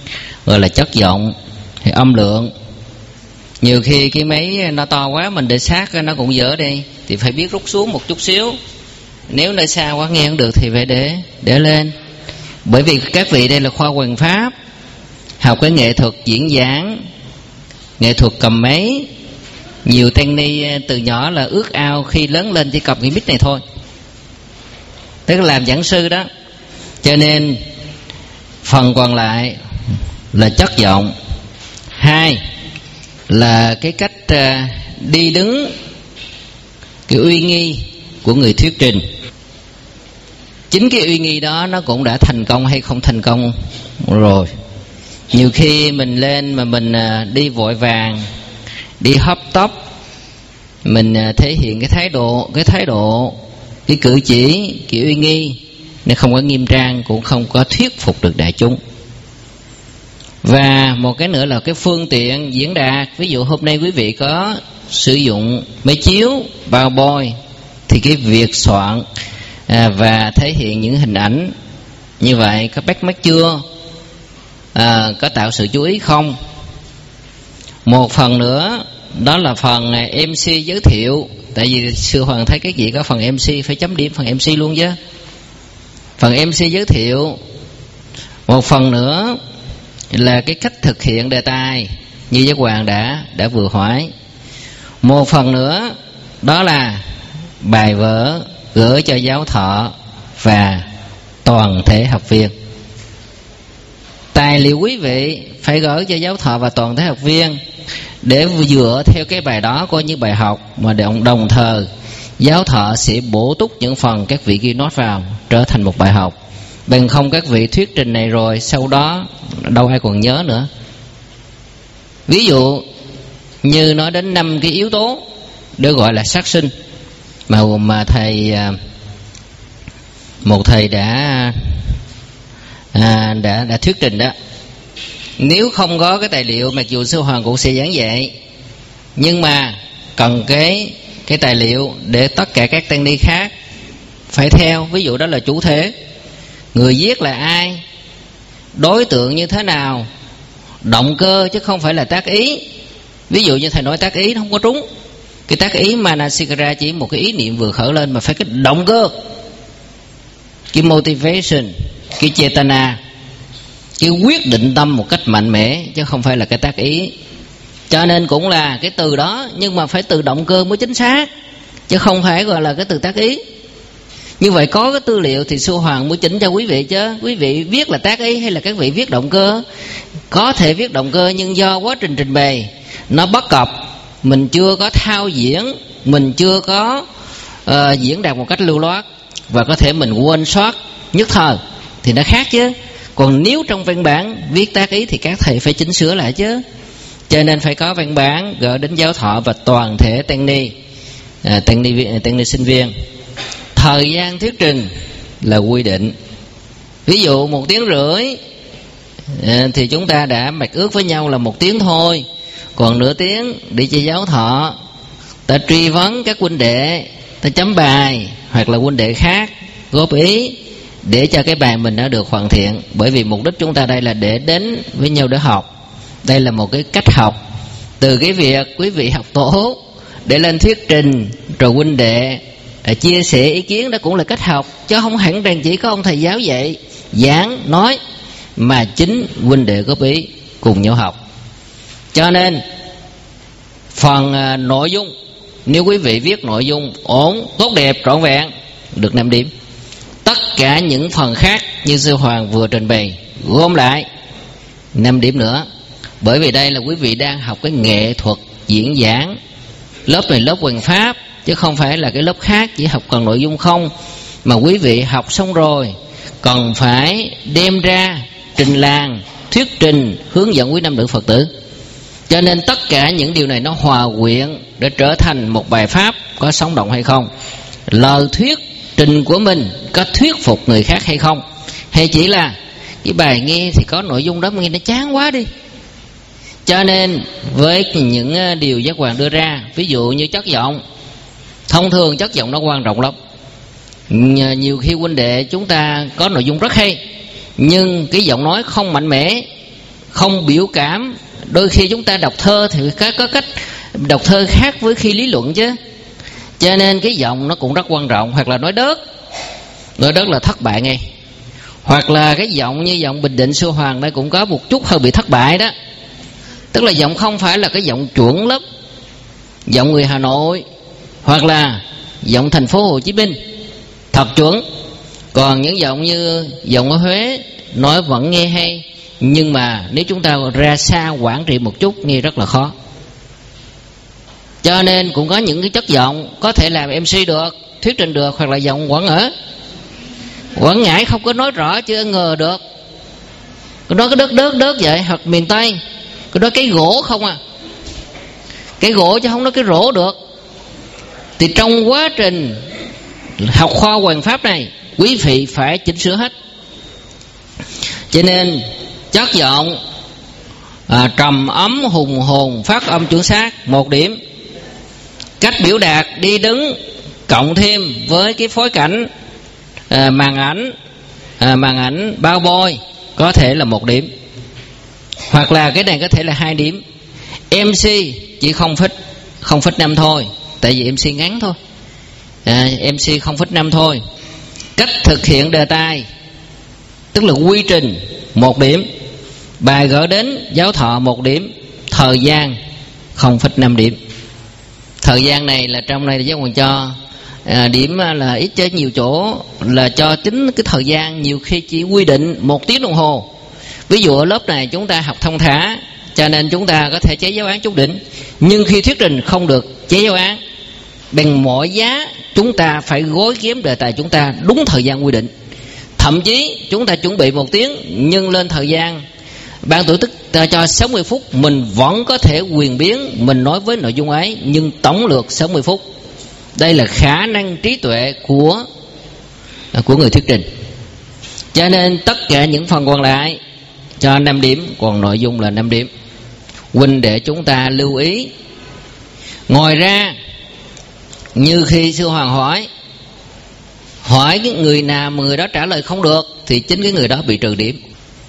Speaker 10: gọi là chất giọng hay âm lượng. Nhiều khi cái máy nó to quá mình để sát nó cũng dở đi, thì phải biết rút xuống một chút xíu. Nếu nơi xa quá nghe không được thì phải để lên. Bởi vì các vị đây là khoa hoằng pháp, học cái nghệ thuật diễn giảng, nghệ thuật cầm máy. Nhiều tăng ni từ nhỏ là ước ao khi lớn lên chỉ cầm cái mic này thôi, tức là làm giảng sư đó. Cho nên phần còn lại là chất giọng. Hai là cái cách đi đứng, cái uy nghi của người thuyết trình. Chính cái uy nghi đó nó cũng đã thành công hay không thành công rồi. Nhiều khi mình lên mà mình đi vội vàng, đi hấp tấp, mình thể hiện cái thái độ, cái cử chỉ, cái uy nghi, nên không có nghiêm trang, cũng không có thuyết phục được đại chúng. Và một cái nữa là cái phương tiện diễn đạt. Ví dụ hôm nay quý vị có sử dụng máy chiếu, PowerPoint, thì cái việc soạn và thể hiện những hình ảnh như vậy có bắt mắt chưa, có tạo sự chú ý không. Một phần nữa đó là phần MC giới thiệu. Tại vì Sư Hoàng thấy các vị có phần MC, phải chấm điểm phần MC luôn chứ. Phần MC giới thiệu. Một phần nữa là cái cách thực hiện đề tài như Giác Hoàng đã vừa hỏi. Một phần nữa đó là bài vở gửi cho giáo thọ và toàn thể học viên. Tài liệu quý vị phải gửi cho giáo thọ và toàn thể học viên, để dựa theo cái bài đó coi như bài học, mà đồng thời giáo thọ sẽ bổ túc những phần các vị ghi nốt vào trở thành một bài học. Bằng không các vị thuyết trình này rồi sau đó đâu ai còn nhớ nữa. Ví dụ như nói đến 5 cái yếu tố để gọi là sát sinh mà một thầy đã thuyết trình đó. Nếu không có cái tài liệu, mặc dù Sư Hoàng cũng sẽ giảng dạy, nhưng mà cần cái tài liệu để tất cả các tăng ni khác phải theo. Ví dụ đó là chủ thể, người viết là ai, đối tượng như thế nào, động cơ chứ không phải là tác ý. Ví dụ như thầy nói tác ý nó không có trúng. Cái tác ý Manasikara chỉ một cái ý niệm vừa khởi lên, mà phải cái động cơ, cái motivation, cái chetana, cái quyết định tâm một cách mạnh mẽ, chứ không phải là cái tác ý. Cho nên cũng là cái từ đó, nhưng mà phải từ động cơ mới chính xác, chứ không phải gọi là cái từ tác ý. Như vậy có cái tư liệu thì Sư Hoàng mới chỉnh cho quý vị chứ. Quý vị viết là tác ý hay là các vị viết động cơ? Có thể viết động cơ, nhưng do quá trình trình bày nó bất cập, mình chưa có thao diễn, mình chưa có diễn đạt một cách lưu loát, và có thể mình quên sót nhất thời thì nó khác chứ. Còn nếu trong văn bản viết tác ý thì các thầy phải chỉnh sửa lại chứ. Cho nên phải có văn bản gửi đến giáo thọ và toàn thể tăng ni sinh viên. Thời gian thuyết trình là quy định. Ví dụ 1 tiếng rưỡi thì chúng ta đã mạch ước với nhau là 1 tiếng thôi. Còn nửa tiếng để cho giáo thọ ta truy vấn các huynh đệ, ta chấm bài, hoặc là huynh đệ khác góp ý để cho cái bài mình nó được hoàn thiện. Bởi vì mục đích chúng ta đây là để đến với nhau để học. Đây là một cái cách học. Từ cái việc quý vị học tổ để lên thuyết trình, rồi huynh đệ chia sẻ ý kiến, đó cũng là cách học, chứ không hẳn rằng chỉ có ông thầy giáo dạy, giảng, nói, mà chính huynh đệ góp ý cùng nhau học. Cho nên phần nội dung, nếu quý vị viết nội dung ổn, tốt đẹp, trọn vẹn, được 5 điểm. Tất cả những phần khác như Sư Hoàng vừa trình bày gom lại 5 điểm nữa. Bởi vì đây là quý vị đang học cái nghệ thuật diễn giảng. Lớp này lớp hoằng pháp, chứ không phải là cái lớp khác chỉ học cần nội dung không. Mà quý vị học xong rồi cần phải đem ra trình làng, thuyết trình, hướng dẫn quý nam nữ Phật tử. Cho nên tất cả những điều này nó hòa quyện để trở thành một bài pháp có sống động hay không. Lời thuyết trình của mình có thuyết phục người khác hay không, hay chỉ là cái bài nghe thì có nội dung đó nghe nó chán quá đi. Cho nên với những điều Giác Hoàng đưa ra, ví dụ như chất giọng, thông thường chất giọng nó quan trọng lắm. Nhiều khi huynh đệ chúng ta có nội dung rất hay, nhưng cái giọng nói không mạnh mẽ, không biểu cảm. Đôi khi chúng ta đọc thơ thì có cách đọc thơ khác với khi lý luận chứ. Cho nên cái giọng nó cũng rất quan trọng. Hoặc là nói đớt là thất bại ngay. Hoặc là cái giọng như giọng Bình Định Sư Hoàng đây cũng có một chút hơi bị thất bại đó. Tức là giọng không phải là cái giọng chuẩn lắm, giọng người Hà Nội hoặc là giọng thành phố Hồ Chí Minh thật chuẩn. Còn những giọng như giọng ở Huế nói vẫn nghe hay, nhưng mà nếu chúng ta ra xa Quảng Trị một chút nghe rất là khó. Cho nên cũng có những cái chất giọng có thể làm MC được, thuyết trình được, hoặc là giọng Quảng Ngãi không có nói rõ chứ ngờ được. Cái đó cái đớt vậy. Hoặc miền Tây cái đó cái gỗ không à, cái gỗ chứ không nói cái rổ được. Thì trong quá trình học khoa Hoàng Pháp này, quý vị phải chỉnh sửa hết. Cho nên chất giọng trầm ấm hùng hồn, phát âm chuẩn xác 1 điểm. Cách biểu đạt đi đứng cộng thêm với cái phối cảnh màn ảnh bao bôi có thể là 1 điểm. Hoặc là cái này có thể là 2 điểm. MC chỉ 0,5 thôi, tại vì MC ngắn thôi. MC 0,5 thôi. Cách thực hiện đề tài, tức là quy trình 1 điểm. Bài gỡ đến giáo thọ 1 điểm. Thời gian 0,5 điểm. Thời gian này là trong này giáo hoàng cho điểm là ít chứ nhiều chỗ là cho tính cái thời gian, nhiều khi chỉ quy định 1 tiếng đồng hồ. Ví dụ ở lớp này chúng ta học thông thả, cho nên chúng ta có thể chế giáo án chút đỉnh. Nhưng khi thuyết trình không được chế giáo án, bằng mọi giá chúng ta phải gói ghém đề tài chúng ta đúng thời gian quy định. Thậm chí chúng ta chuẩn bị 1 tiếng nhưng lên thời gian ban tổ chức ta cho 60 phút, mình vẫn có thể quyền biến mình nói với nội dung ấy, nhưng tổng lược 60 phút. Đây là khả năng trí tuệ của người thuyết trình. Cho nên tất cả những phần còn lại cho 5 điểm, còn nội dung là 5 điểm. Huynh đệ chúng ta lưu ý. Ngoài ra, như khi Sư Hoàng hỏi cái người nào mà người đó trả lời không được thì chính cái người đó bị trừ điểm.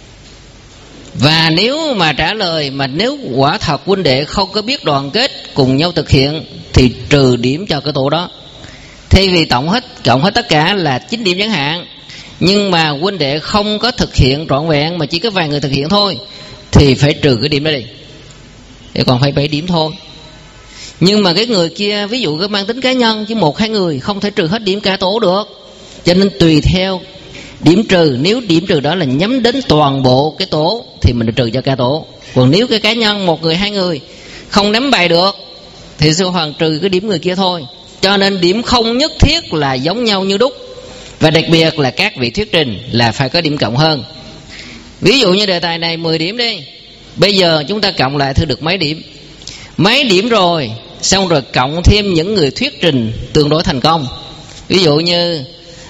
Speaker 10: Và nếu mà trả lời mà nếu quả thật huynh đệ không có biết đoàn kết cùng nhau thực hiện thì trừ điểm cho cái tổ đó. Thay vì cộng hết tất cả là 9 điểm chẳng hạn, nhưng mà huynh đệ không có thực hiện trọn vẹn mà chỉ có vài người thực hiện thôi thì phải trừ cái điểm đó đi, thì còn phải 7 điểm thôi. Nhưng mà cái người kia ví dụ có mang tính cá nhân chứ 1-2 người không thể trừ hết điểm cả tổ được. Cho nên tùy theo điểm trừ, nếu điểm trừ đó là nhắm đến toàn bộ cái tổ thì mình trừ cho cả tổ. Còn nếu cái cá nhân 1 người 2 người không nắm bài được thì Sư Hoàng trừ cái điểm người kia thôi. Cho nên điểm không nhất thiết là giống nhau như đúc. Và đặc biệt là các vị thuyết trình là phải có điểm cộng hơn. Ví dụ như đề tài này 10 điểm đi, bây giờ chúng ta cộng lại thử được mấy điểm rồi, xong rồi cộng thêm những người thuyết trình tương đối thành công. Ví dụ như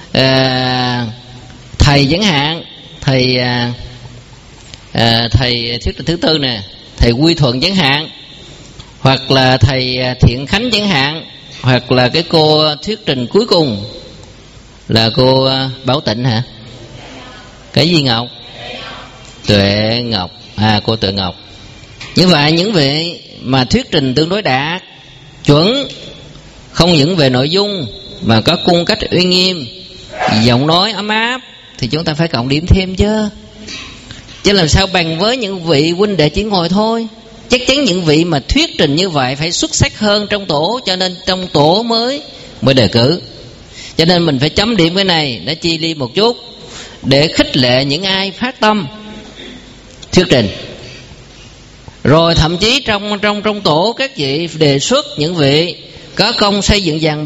Speaker 10: thầy chẳng hạn, thầy thuyết trình thứ tư nè, thầy Quy Thuận chẳng hạn, hoặc là thầy Thiện Khánh chẳng hạn, hoặc là cái cô thuyết trình cuối cùng là cô Bảo Tịnh hả? Cái gì Ngọc? Tuệ Ngọc. Cô Tuệ Ngọc. Như vậy những vị mà thuyết trình tương đối đạt, chuẩn, không những về nội dung mà có cung cách uy nghiêm, giọng nói ấm áp thì chúng ta phải cộng điểm thêm chứ. Chứ làm sao bằng với những vị huynh đệ chỉ ngồi thôi. Chắc chắn những vị mà thuyết trình như vậy phải xuất sắc hơn trong tổ, cho nên trong tổ mới đề cử. Cho nên mình phải chấm điểm cái này để chi ly một chút, để khích lệ những ai phát tâm thuyết trình. Rồi thậm chí trong tổ các vị đề xuất những vị có công xây dựng dàn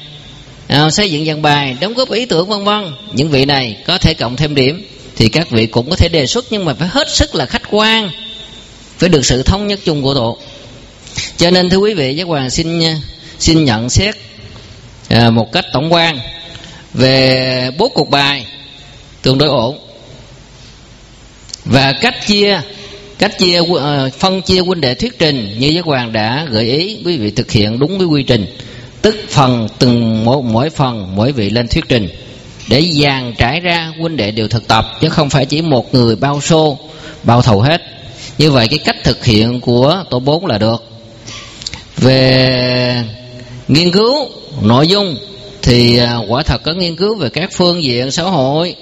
Speaker 10: bài, đóng góp ý tưởng vân vân, những vị này có thể cộng thêm điểm. Thì các vị cũng có thể đề xuất, nhưng mà phải hết sức là khách quan, phải được sự thống nhất chung của tổ. Cho nên thưa quý vị, Giác Hoàng xin nhận xét một cách tổng quan về bố cục bài tương đối ổn. Và phân chia huynh đệ thuyết trình như Giác Hoàng đã gợi ý, quý vị thực hiện đúng với quy trình, tức mỗi vị lên thuyết trình để dàn trải ra huynh đệ đều thực tập, chứ không phải chỉ một người bao thầu hết. Như vậy cái cách thực hiện của tổ 4 là được. Về nghiên cứu nội dung thì quả thật có nghiên cứu về các phương diện xã hội,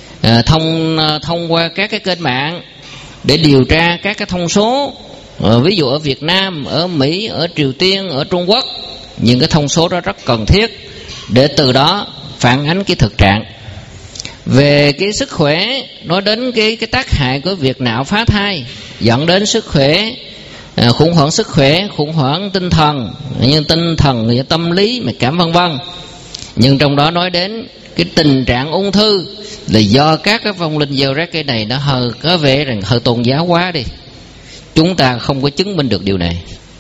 Speaker 10: thông qua các cái kênh mạng để điều tra các cái thông số, ví dụ ở Việt Nam, ở Mỹ, ở Triều Tiên, ở Trung Quốc. Những cái thông số đó rất cần thiết để từ đó phản ánh cái thực trạng. Về cái sức khỏe, nói đến cái tác hại của việc nạo phá thai dẫn đến sức khỏe, khủng hoảng sức khỏe, khủng hoảng tinh thần, như tinh thần, tâm lý, mặc cảm vân vân. Nhưng trong đó nói đến cái tình trạng ung thư là do các cái vong linh gieo rắc. Cái này nó hơi có vẻ rằng hơi tôn giáo quá đi. Chúng ta không có chứng minh được điều này.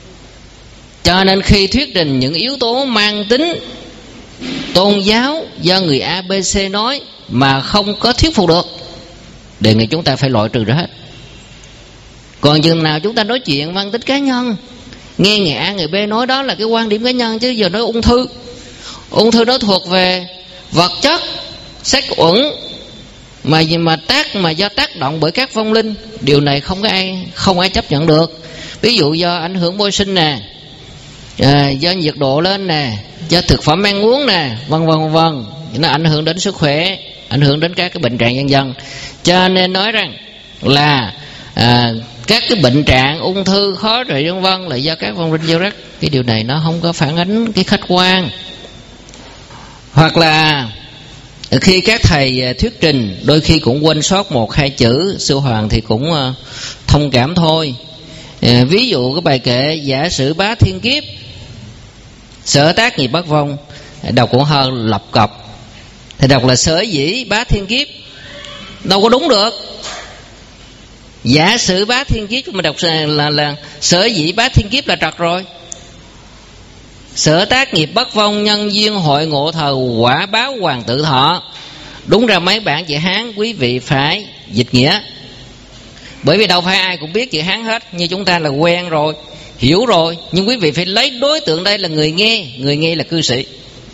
Speaker 10: Cho nên khi thuyết trình những yếu tố mang tính tôn giáo do người ABC nói mà không có thuyết phục được, đề nghị chúng ta phải loại trừ ra hết. Còn chừng nào chúng ta nói chuyện mang tính cá nhân, nghe người A người B nói đó là cái quan điểm cá nhân, chứ giờ nói ung thư nó thuộc về vật chất sắc uẩn mà do tác động bởi các vong linh. Điều này không ai chấp nhận được. Ví dụ do ảnh hưởng bôi sinh nè, do nhiệt độ lên nè, do thực phẩm ăn uống nè, vân vân, nó ảnh hưởng đến sức khỏe, ảnh hưởng đến các cái bệnh trạng vân vân. Cho nên nói rằng là các cái bệnh trạng ung thư, khó trị vân vân là do các vong linh gieo rắc. Cái điều này nó không có phản ánh cái khách quan. Hoặc là khi các thầy thuyết trình đôi khi cũng quên sót 1-2 chữ, Sư Hoàng thì cũng thông cảm thôi. Ví dụ cái bài kệ giả sử bá thiên kiếp, sở tác nghiệp bất vong, đọc cũng hơi lập cập. Thì đọc là sở dĩ bá thiên kiếp, đâu có đúng được. Giả sử bá thiên kiếp mà đọc là sở dĩ bá thiên kiếp là trật rồi. Sở tác nghiệp bất vong, nhân duyên hội ngộ thờ quả báo hoàng tự thọ. Đúng ra mấy bản chữ Hán quý vị phải dịch nghĩa, bởi vì đâu phải ai cũng biết chữ Hán hết. Như chúng ta là quen rồi, hiểu rồi, nhưng quý vị phải lấy đối tượng đây là người nghe là cư sĩ.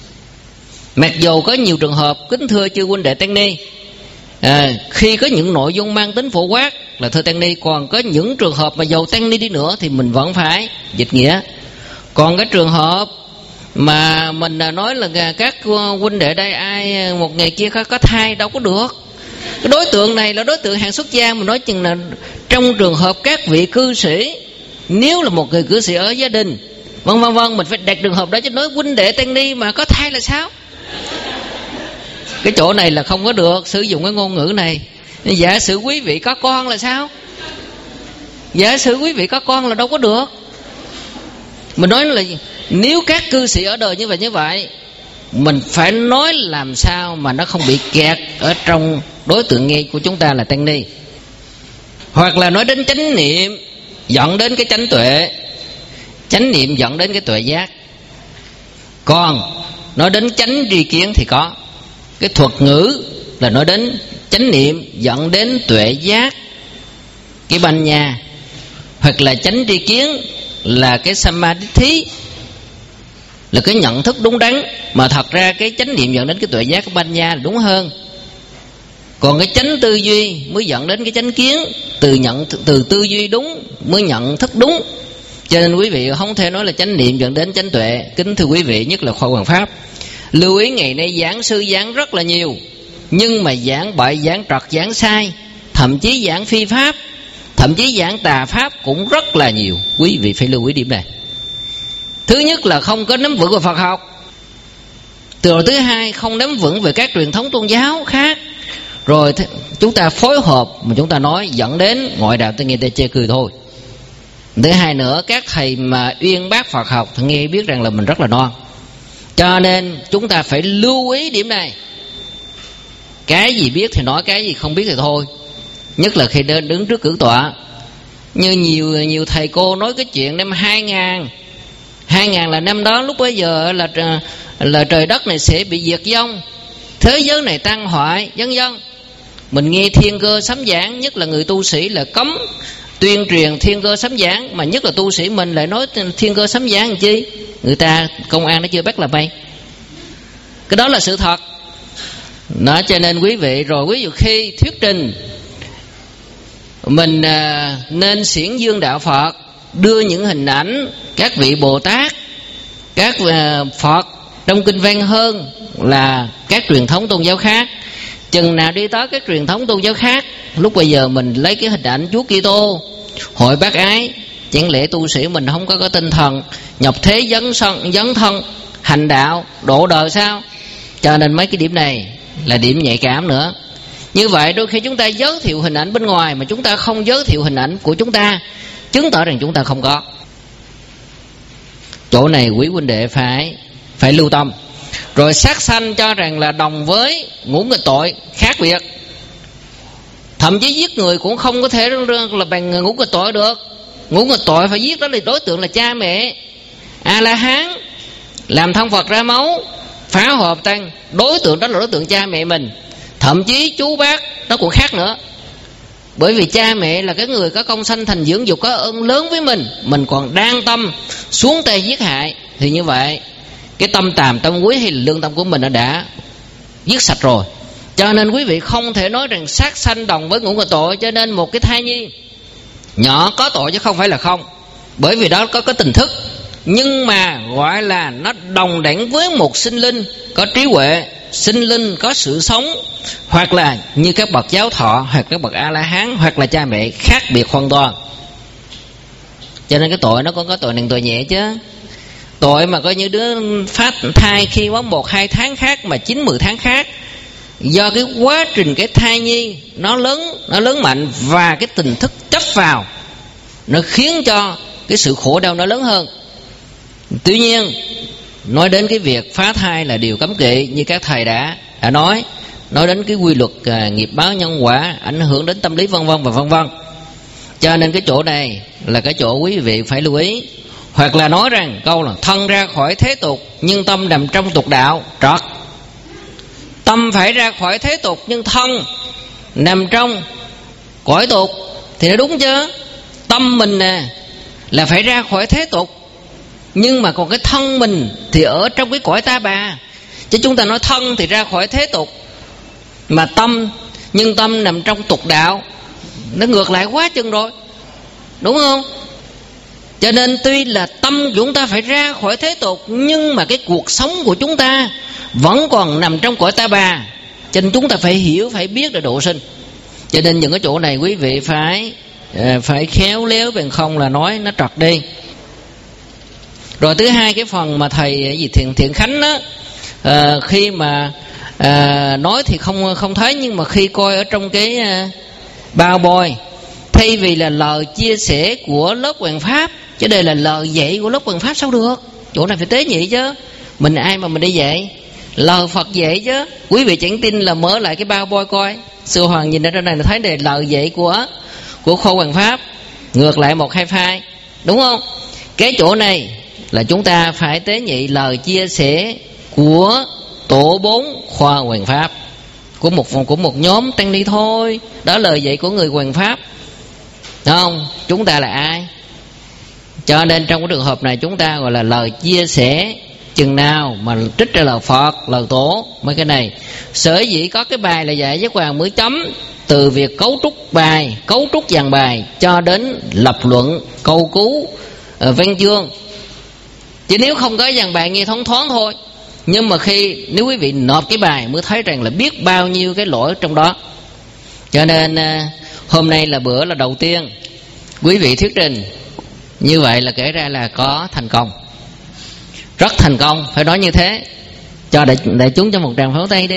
Speaker 10: Mặc dù có nhiều trường hợp, kính thưa chư huynh đệ tăng ni, khi có những nội dung mang tính phổ quát là thưa tăng ni, còn có những trường hợp mà dầu tăng ni đi nữa thì mình vẫn phải dịch nghĩa. Còn cái trường hợp mà mình nói là các huynh đệ đây ai một ngày kia có thai, đâu có được. Cái đối tượng này là đối tượng hàng xuất gia. Mình nói chừng là trong trường hợp các vị cư sĩ, nếu là một người cư sĩ ở gia đình vân mình phải đặt trường hợp đó, chứ nói huynh đệ tăng ni mà có thai là sao? Cái chỗ này là không có được sử dụng cái ngôn ngữ này. Giả sử quý vị có con là sao? Giả sử quý vị có con là đâu có được. Mình nói là nếu các cư sĩ ở đời như vậy, mình phải nói làm sao mà nó không bị kẹt ở trong đối tượng nghe của chúng ta là tăng ni. Hoặc là nói đến chánh niệm dẫn đến cái chánh tuệ, chánh niệm dẫn đến cái tuệ giác. Còn nói đến chánh tri kiến thì có cái thuật ngữ là nói đến chánh niệm dẫn đến tuệ giác, cái banh nha. Hoặc là chánh tri kiến là cái samadhi, là cái nhận thức đúng đắn. Mà thật ra cái chánh niệm dẫn đến cái tuệ giác, cái banh nha là đúng hơn. Còn cái chánh tư duy mới dẫn đến cái chánh kiến, từ tư duy đúng mới nhận thức đúng. Cho nên quý vị không thể nói là chánh niệm dẫn đến chánh tuệ. Kính thưa quý vị, nhất là khoa hoàng pháp, lưu ý ngày nay giảng sư giảng rất là nhiều, nhưng mà giảng bậy, giảng trật, giảng sai, thậm chí giảng phi pháp, thậm chí giảng tà pháp cũng rất là nhiều. Quý vị phải lưu ý điểm này. Thứ nhất là không có nắm vững về Phật học. Rồi thứ hai, không nắm vững về các truyền thống tôn giáo khác. Rồi chúng ta phối hợp mà chúng ta nói dẫn đến ngoại đạo ta nghe ta chê cười thôi. Thứ hai nữa, các thầy mà uyên bác Phật học thì nghe biết rằng là mình rất là non. Cho nên chúng ta phải lưu ý điểm này. Cái gì biết thì nói, cái gì không biết thì thôi. Nhất là khi đứng trước cử tọa. Như nhiều thầy cô nói cái chuyện năm 2000 là năm đó, lúc bấy giờ là trời đất này sẽ bị diệt vong, thế giới này tan hoại vân vân. Mình nghe thiên cơ sấm giảng, nhất là người tu sĩ là cấm tuyên truyền thiên cơ sấm giảng, mà nhất là tu sĩ mình lại nói thiên cơ sấm giảng làm chi? Người ta công an nó chưa bắt là bay. Cái đó là sự thật. Đó, cho nên quý vị, rồi ví dụ khi thuyết trình mình nên xiển dương đạo Phật, đưa những hình ảnh các vị Bồ Tát, các Phật trong kinh văn hơn là các truyền thống tôn giáo khác. Chừng nào đi tới các truyền thống tôn giáo khác, lúc bây giờ mình lấy cái hình ảnh Chúa Kitô, hội bác ái, chẳng lẽ tu sĩ mình không có tinh thần nhập thế dấn thân hành đạo độ đời sao? Cho nên mấy cái điểm này là điểm nhạy cảm nữa. Như vậy đôi khi chúng ta giới thiệu hình ảnh bên ngoài mà chúng ta không giới thiệu hình ảnh của chúng ta, chứng tỏ rằng chúng ta không có. Chỗ này quý huynh đệ phải lưu tâm. Rồi sát sanh cho rằng là đồng với ngũ nghịch tội khác biệt. Thậm chí giết người cũng không có thể là bằng ngũ nghịch tội được. Ngũ nghịch tội phải giết đó là đối tượng là cha mẹ, A-la-hán, làm thân Phật ra máu, phá hợp tăng, đối tượng đó là đối tượng cha mẹ mình. Thậm chí chú bác nó cũng khác nữa. Bởi vì cha mẹ là cái người có công sanh thành dưỡng dục, có ơn lớn với mình còn đang tâm xuống tay giết hại, thì như vậy cái tâm tàm tâm quý hay là lương tâm của mình đã giết sạch rồi. Cho nên quý vị không thể nói rằng sát sanh đồng với ngũ nghịch tội. Cho nên một cái thai nhi nhỏ có tội chứ không phải là không, bởi vì đó có cái tình thức, nhưng mà gọi là nó đồng đẳng với một sinh linh có trí huệ, sinh linh có sự sống, hoặc là như các bậc giáo thọ, hoặc các bậc A-la-hán, hoặc là cha mẹ, khác biệt hoàn toàn. Cho nên cái tội nó có tội nặng tội nhẹ chứ. Tội mà coi như đứa phát thai khi quá 1-2 tháng khác, mà 9-10 tháng khác, do cái quá trình cái thai nhi nó lớn mạnh và cái tình thức chấp vào, nó khiến cho cái sự khổ đau nó lớn hơn. Tuy nhiên nói đến cái việc phá thai là điều cấm kỵ, như các thầy đã nói đến cái quy luật nghiệp báo nhân quả, ảnh hưởng đến tâm lý vân vân và vân vân. Cho nên cái chỗ này là cái chỗ quý vị phải lưu ý. Hoặc là nói rằng câu là thân ra khỏi thế tục nhưng tâm nằm trong tục đạo, trật. Tâm phải ra khỏi thế tục nhưng thân nằm trong cõi tục thì nó đúng chứ. Tâm mình nè là phải ra khỏi thế tục, nhưng mà còn cái thân mình thì ở trong cái cõi ta bà. Chứ chúng ta nói thân thì ra khỏi thế tục, mà tâm nằm trong tục đạo, nó ngược lại quá chừng rồi, đúng không? Cho nên tuy là tâm của chúng ta phải ra khỏi thế tục, nhưng mà cái cuộc sống của chúng ta vẫn còn nằm trong cõi ta bà. Cho nên chúng ta phải hiểu, phải biết để độ sinh. Cho nên những cái chỗ này quý vị phải khéo léo, bằng không là nói nó trật đi. Rồi thứ hai, cái phần mà thầy Thiện Khánh đó, khi mà nói thì không thấy, nhưng mà khi coi ở trong cái bao bôi, thay vì là lời chia sẻ của lớp Hoàng Pháp, chứ đây là lời dạy của lớp Hoàng Pháp sao được. Chỗ này phải tế nhị chứ. Mình ai mà mình đi dạy, lời Phật dạy chứ. Quý vị chẳng tin là mở lại cái bao bôi coi, Sư Hoàng nhìn ở trên này là thấy đây lời dạy của Khô Hoàng Pháp, ngược lại 1-2 phái, đúng không? Cái chỗ này là chúng ta phải tế nhị lời chia sẻ của tổ 4 khoa Hoàng Pháp, của một nhóm tăng ni thôi. Đó lời dạy của người Hoàng Pháp, đúng không? Chúng ta là ai? Cho nên trong cái trường hợp này chúng ta gọi là lời chia sẻ. Chừng nào mà trích ra lời Phật, lời tổ, mấy cái này sở dĩ có cái bài là dạy Giác Hoàng mới chấm từ việc cấu trúc bài, cấu trúc dàn bài cho đến lập luận, câu cứu, văn chương. Chứ nếu không có dàn bài nghe thoáng thoáng thôi. Nhưng mà nếu quý vị nộp cái bài mới thấy rằng là biết bao nhiêu cái lỗi trong đó. Cho nên hôm nay là bữa là đầu tiên quý vị thuyết trình, như vậy là kể ra là có thành công, rất thành công, phải nói như thế. Cho đại chúng cho một tràng pháo tay đi.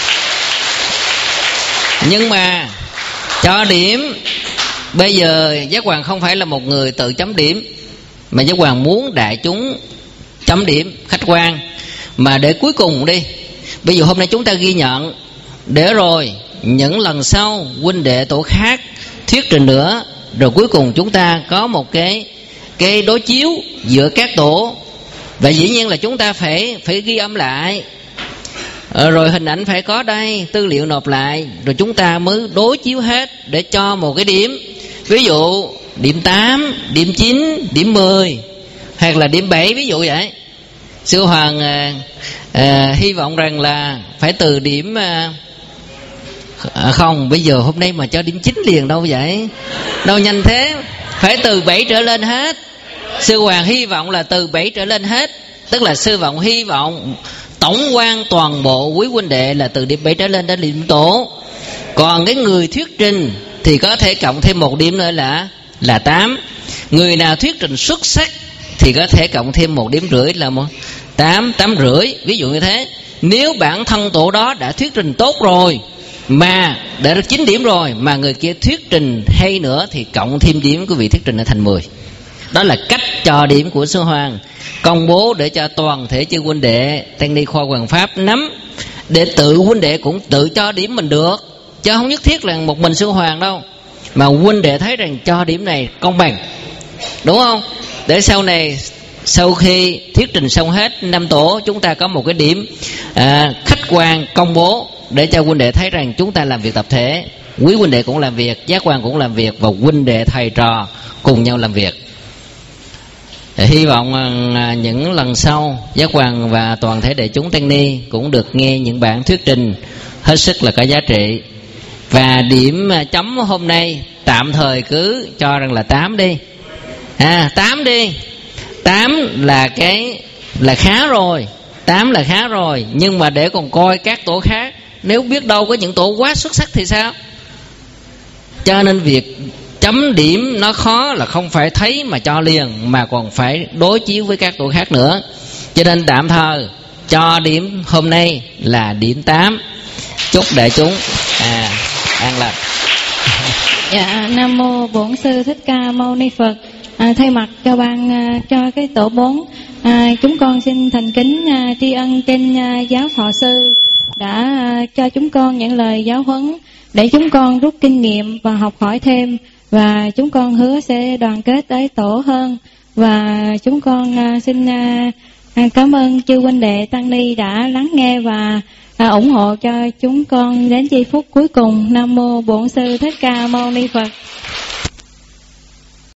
Speaker 10: Nhưng mà cho điểm, bây giờ Giác Hoàng không phải là một người tự chấm điểm, mà Giác Hoàng muốn đại chúng chấm điểm khách quan. Mà để cuối cùng đi, bây giờ hôm nay chúng ta ghi nhận, để rồi những lần sau huynh đệ tổ khác thuyết trình nữa, rồi cuối cùng chúng ta có một cái đối chiếu giữa các tổ. Và dĩ nhiên là chúng ta phải ghi âm lại, rồi hình ảnh phải có đây, tư liệu nộp lại, rồi chúng ta mới đối chiếu hết để cho một cái điểm. Ví dụ điểm 8, điểm 9, điểm 10 hoặc là điểm 7, ví dụ vậy. Sư Hoàng hy vọng rằng là phải từ điểm Không, bây giờ hôm nay mà cho điểm 9 liền đâu vậy? Đâu nhanh thế. Phải từ 7 trở lên hết. Sư Hoàng hy vọng là từ 7 trở lên hết. Tức là sư vọng hy vọng tổng quan toàn bộ quý huynh đệ là từ điểm 7 trở lên đến điểm tổ. Còn cái người thuyết trình thì có thể cộng thêm 1 điểm nữa là 8. Người nào thuyết trình xuất sắc thì có thể cộng thêm 1,5 điểm là 8, 8,5. Ví dụ như thế. Nếu bản thân tổ đó đã thuyết trình tốt rồi, mà đã được 9 điểm rồi, mà người kia thuyết trình hay nữa thì cộng thêm điểm của vị thuyết trình là thành 10. Đó là cách cho điểm của sư Hoàng, công bố để cho toàn thể chư huynh đệ tăng ni khoa Hoàng Pháp nắm, để tự huynh đệ cũng tự cho điểm mình được, chứ không nhất thiết là một mình sư Hoàng đâu, mà huynh đệ thấy rằng cho điểm này công bằng, đúng không? Để sau này sau khi thuyết trình xong hết 5 tổ, chúng ta có một cái điểm khách quan công bố để cho huynh đệ thấy rằng chúng ta làm việc tập thể, quý huynh đệ cũng làm việc, giác quan cũng làm việc, và huynh đệ thầy trò cùng nhau làm việc. Hy vọng những lần sau Giác Quan và toàn thể đại chúng tăng ni cũng được nghe những bản thuyết trình hết sức là có giá trị. Và điểm chấm hôm nay tạm thời cứ cho rằng là 8 đi. 8 đi. 8 là khá rồi. 8 là khá rồi. Nhưng mà để còn coi các tổ khác, nếu biết đâu có những tổ quá xuất sắc thì sao? Cho nên việc chấm điểm nó khó là không phải thấy mà cho liền, mà còn phải đối chiếu với các tổ khác nữa. Cho nên tạm thời cho điểm hôm nay là điểm 8. Chúc đại chúng an lành.
Speaker 9: Dạ, Nam Mô Bổn Sư Thích Ca Mâu Ni Phật. Thay mặt cho cho cái tổ 4, chúng con xin thành kính tri ân trên giáo thọ sư đã cho chúng con những lời giáo huấn để chúng con rút kinh nghiệm và học hỏi thêm, và chúng con hứa sẽ đoàn kết tới tổ hơn. Và chúng con xin cảm ơn chư huynh đệ tăng ni đã lắng nghe và ủng hộ cho chúng con đến giây phút cuối cùng. Nam Mô Bổn Sư Thích Ca Mâu Ni Phật.